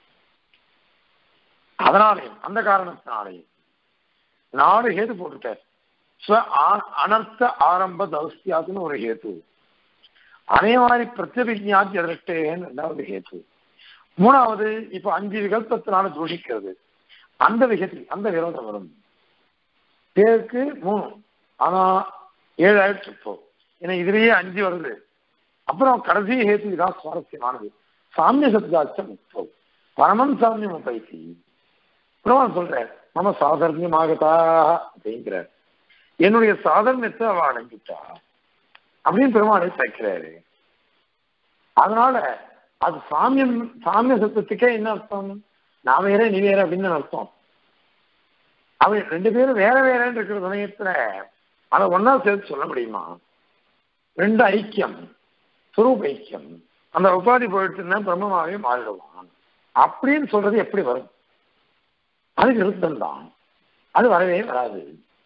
அதனாலேயும் அந்த காரணத்தினாலேயும் நாலு ஹேது போட்டுட்டார். அனர்த்த ஆரம்ப தௌஸ்தியாதுன்னு ஒரு ஹேத்து, அதே மாதிரி பிரத்யபிஜாதி அதிருஷ்டேன்னு ரெண்டாவது ஹேத்து, மூணாவது இப்ப அஞ்சு விகல்பத்தினால தூஷிக்கிறது, அந்த விகதி அந்த விரோதம் வரும். பேருக்கு மூணு, ஆனா ஏழு ஆயிடுச்சு இப்போ, ஏன்னா இதுலயே அஞ்சு வருது. அப்புறம் கடைசி ஹேத்து இதான் சுவாரஸ்யமானது, சாமிய சப்தாச்சம் முப்பது பரமன் சாமியம் பைத்தி. பிரமான் சொல்ற நம்ம சாதர்மியமாகத்தா அப்படிங்கிறார், என்னுடைய சாதர்மியத்தை அவ அடைஞ்சிட்டா அப்படின்னு பெருமாளை சேர்க்கிறாரு. அதனால அது சாமியம், சாமிய சத்தத்துக்கே என்ன அர்த்தம், நான் வேற நீ வேற அப்படின்னு அர்த்தம். அவ ரெண்டு பேரும் வேற வேறன்னு இருக்கிற சமயத்துல அதை ஒன்னா சேர்த்து சொல்ல முடியுமா? ரெண்டு ஐக்கியம், சுரூப ஐக்கியம், அந்த உபாதி போயிட்டுன்னா பிரம்மமாவே மாறிடுவான் அப்படின்னு சொல்றது எப்படி வரும்? அது விருத்தம் தான், அது வரவே வராது.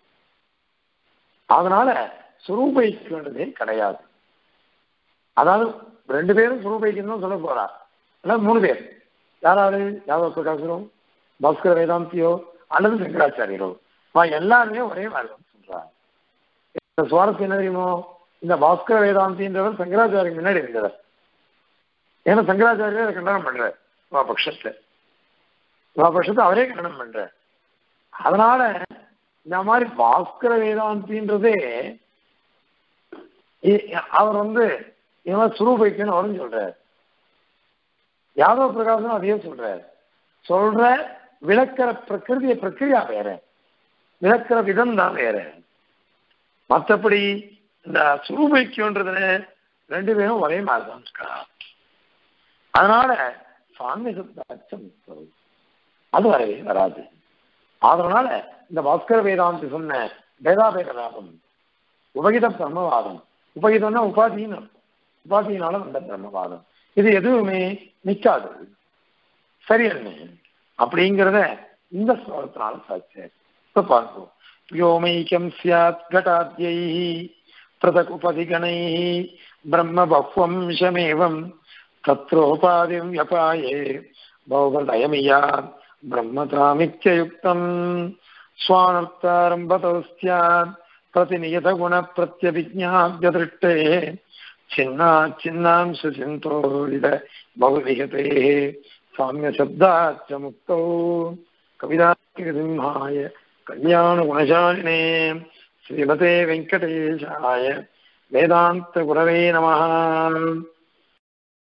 அதனால சுரூப ஐக்கியன்றதே கிடையாது. அதாவது ரெண்டு பேரும் சுரூப ஐக்கியம் தான் சொல்ல போறா, இல்ல மூணு பேர், யாராவது யாதவ பிரகாசரோ பாஸ்கர வேதாந்தியோ அல்லது சங்கராச்சாரியரோ எல்லாருமே ஒரே மாதிரி சொல்றாங்க. சுவாரஸ்யம் என்ன தெரியுமோ, இந்த பாஸ்கர வேதாந்தின்றவர் சங்கராச்சாரிய முன்னாடி இருந்தவர். ஏன்னா சங்கராச்சாரியர் கண்டனம் பண்றார் பட்சத்தை, பட்சத்தை அவரே கண்டனம் பண்றார். அதனால இந்த மாதிரி பாஸ்கர வேதாந்தின்றதே அவர் வந்து இந்த மாதிரி சுரூபைக்குன்னு அவரும் சொல்றார். யாதவ பிரகாசம் அதையே சொல்றாரு. சொல்ற விளக்கிற பிரகிருதிய பிரக்கிரியா வேற, விளக்கிற விதம் தான் வேற. மற்றபடி இந்த சுரூபைக்கியன்றதுல ரெண்டு பேரும் ஒரே மாதிரிதான் இருக்கா. அதனால சாமி சப்தாச்சம் அது வரவே வராது. அதனால இந்த பாஸ்கர வேதாந்தி சொன்ன வேதாபேதவாதம் உபகித பிரம்மவாதம், உபகிதம்னா உபாதின்னு அர்த்தம், உபாதியினால வந்த பிரம்மவாதம், இது எதுவுமே நிற்காது. சரி என்ன அப்படிங்கிறத இந்த ஸ்லோகத்தினால சாட்சி. இப்ப பார்ப்போம். யோமைக்கம் சியாத் கடாத்யை பிரதக் உபதிகணை பிரம்ம பஹ்வம்சமேவம் தத்ரோபாதிம் யபாயே பௌகதயமியா பிரம்மதாமித்யயுக்தம் ஸ்வானர்த்தாரம்பதோ ஸ்யாத் பிரதிநியத குண பிரத்யபிஜ்ஞாத்யதிருஷ்டே சின்னா சின்னாம்ச சிந்தோரித பௌவிகதே சாமிய சப்தாச்ச முக்தோ கவிதாக்கிய சிம்ஹாய கல்யாண குணசாலினே ஸ்ரீமதே வெங்கடேஷாய வேதாந்த குரவே நமஹ.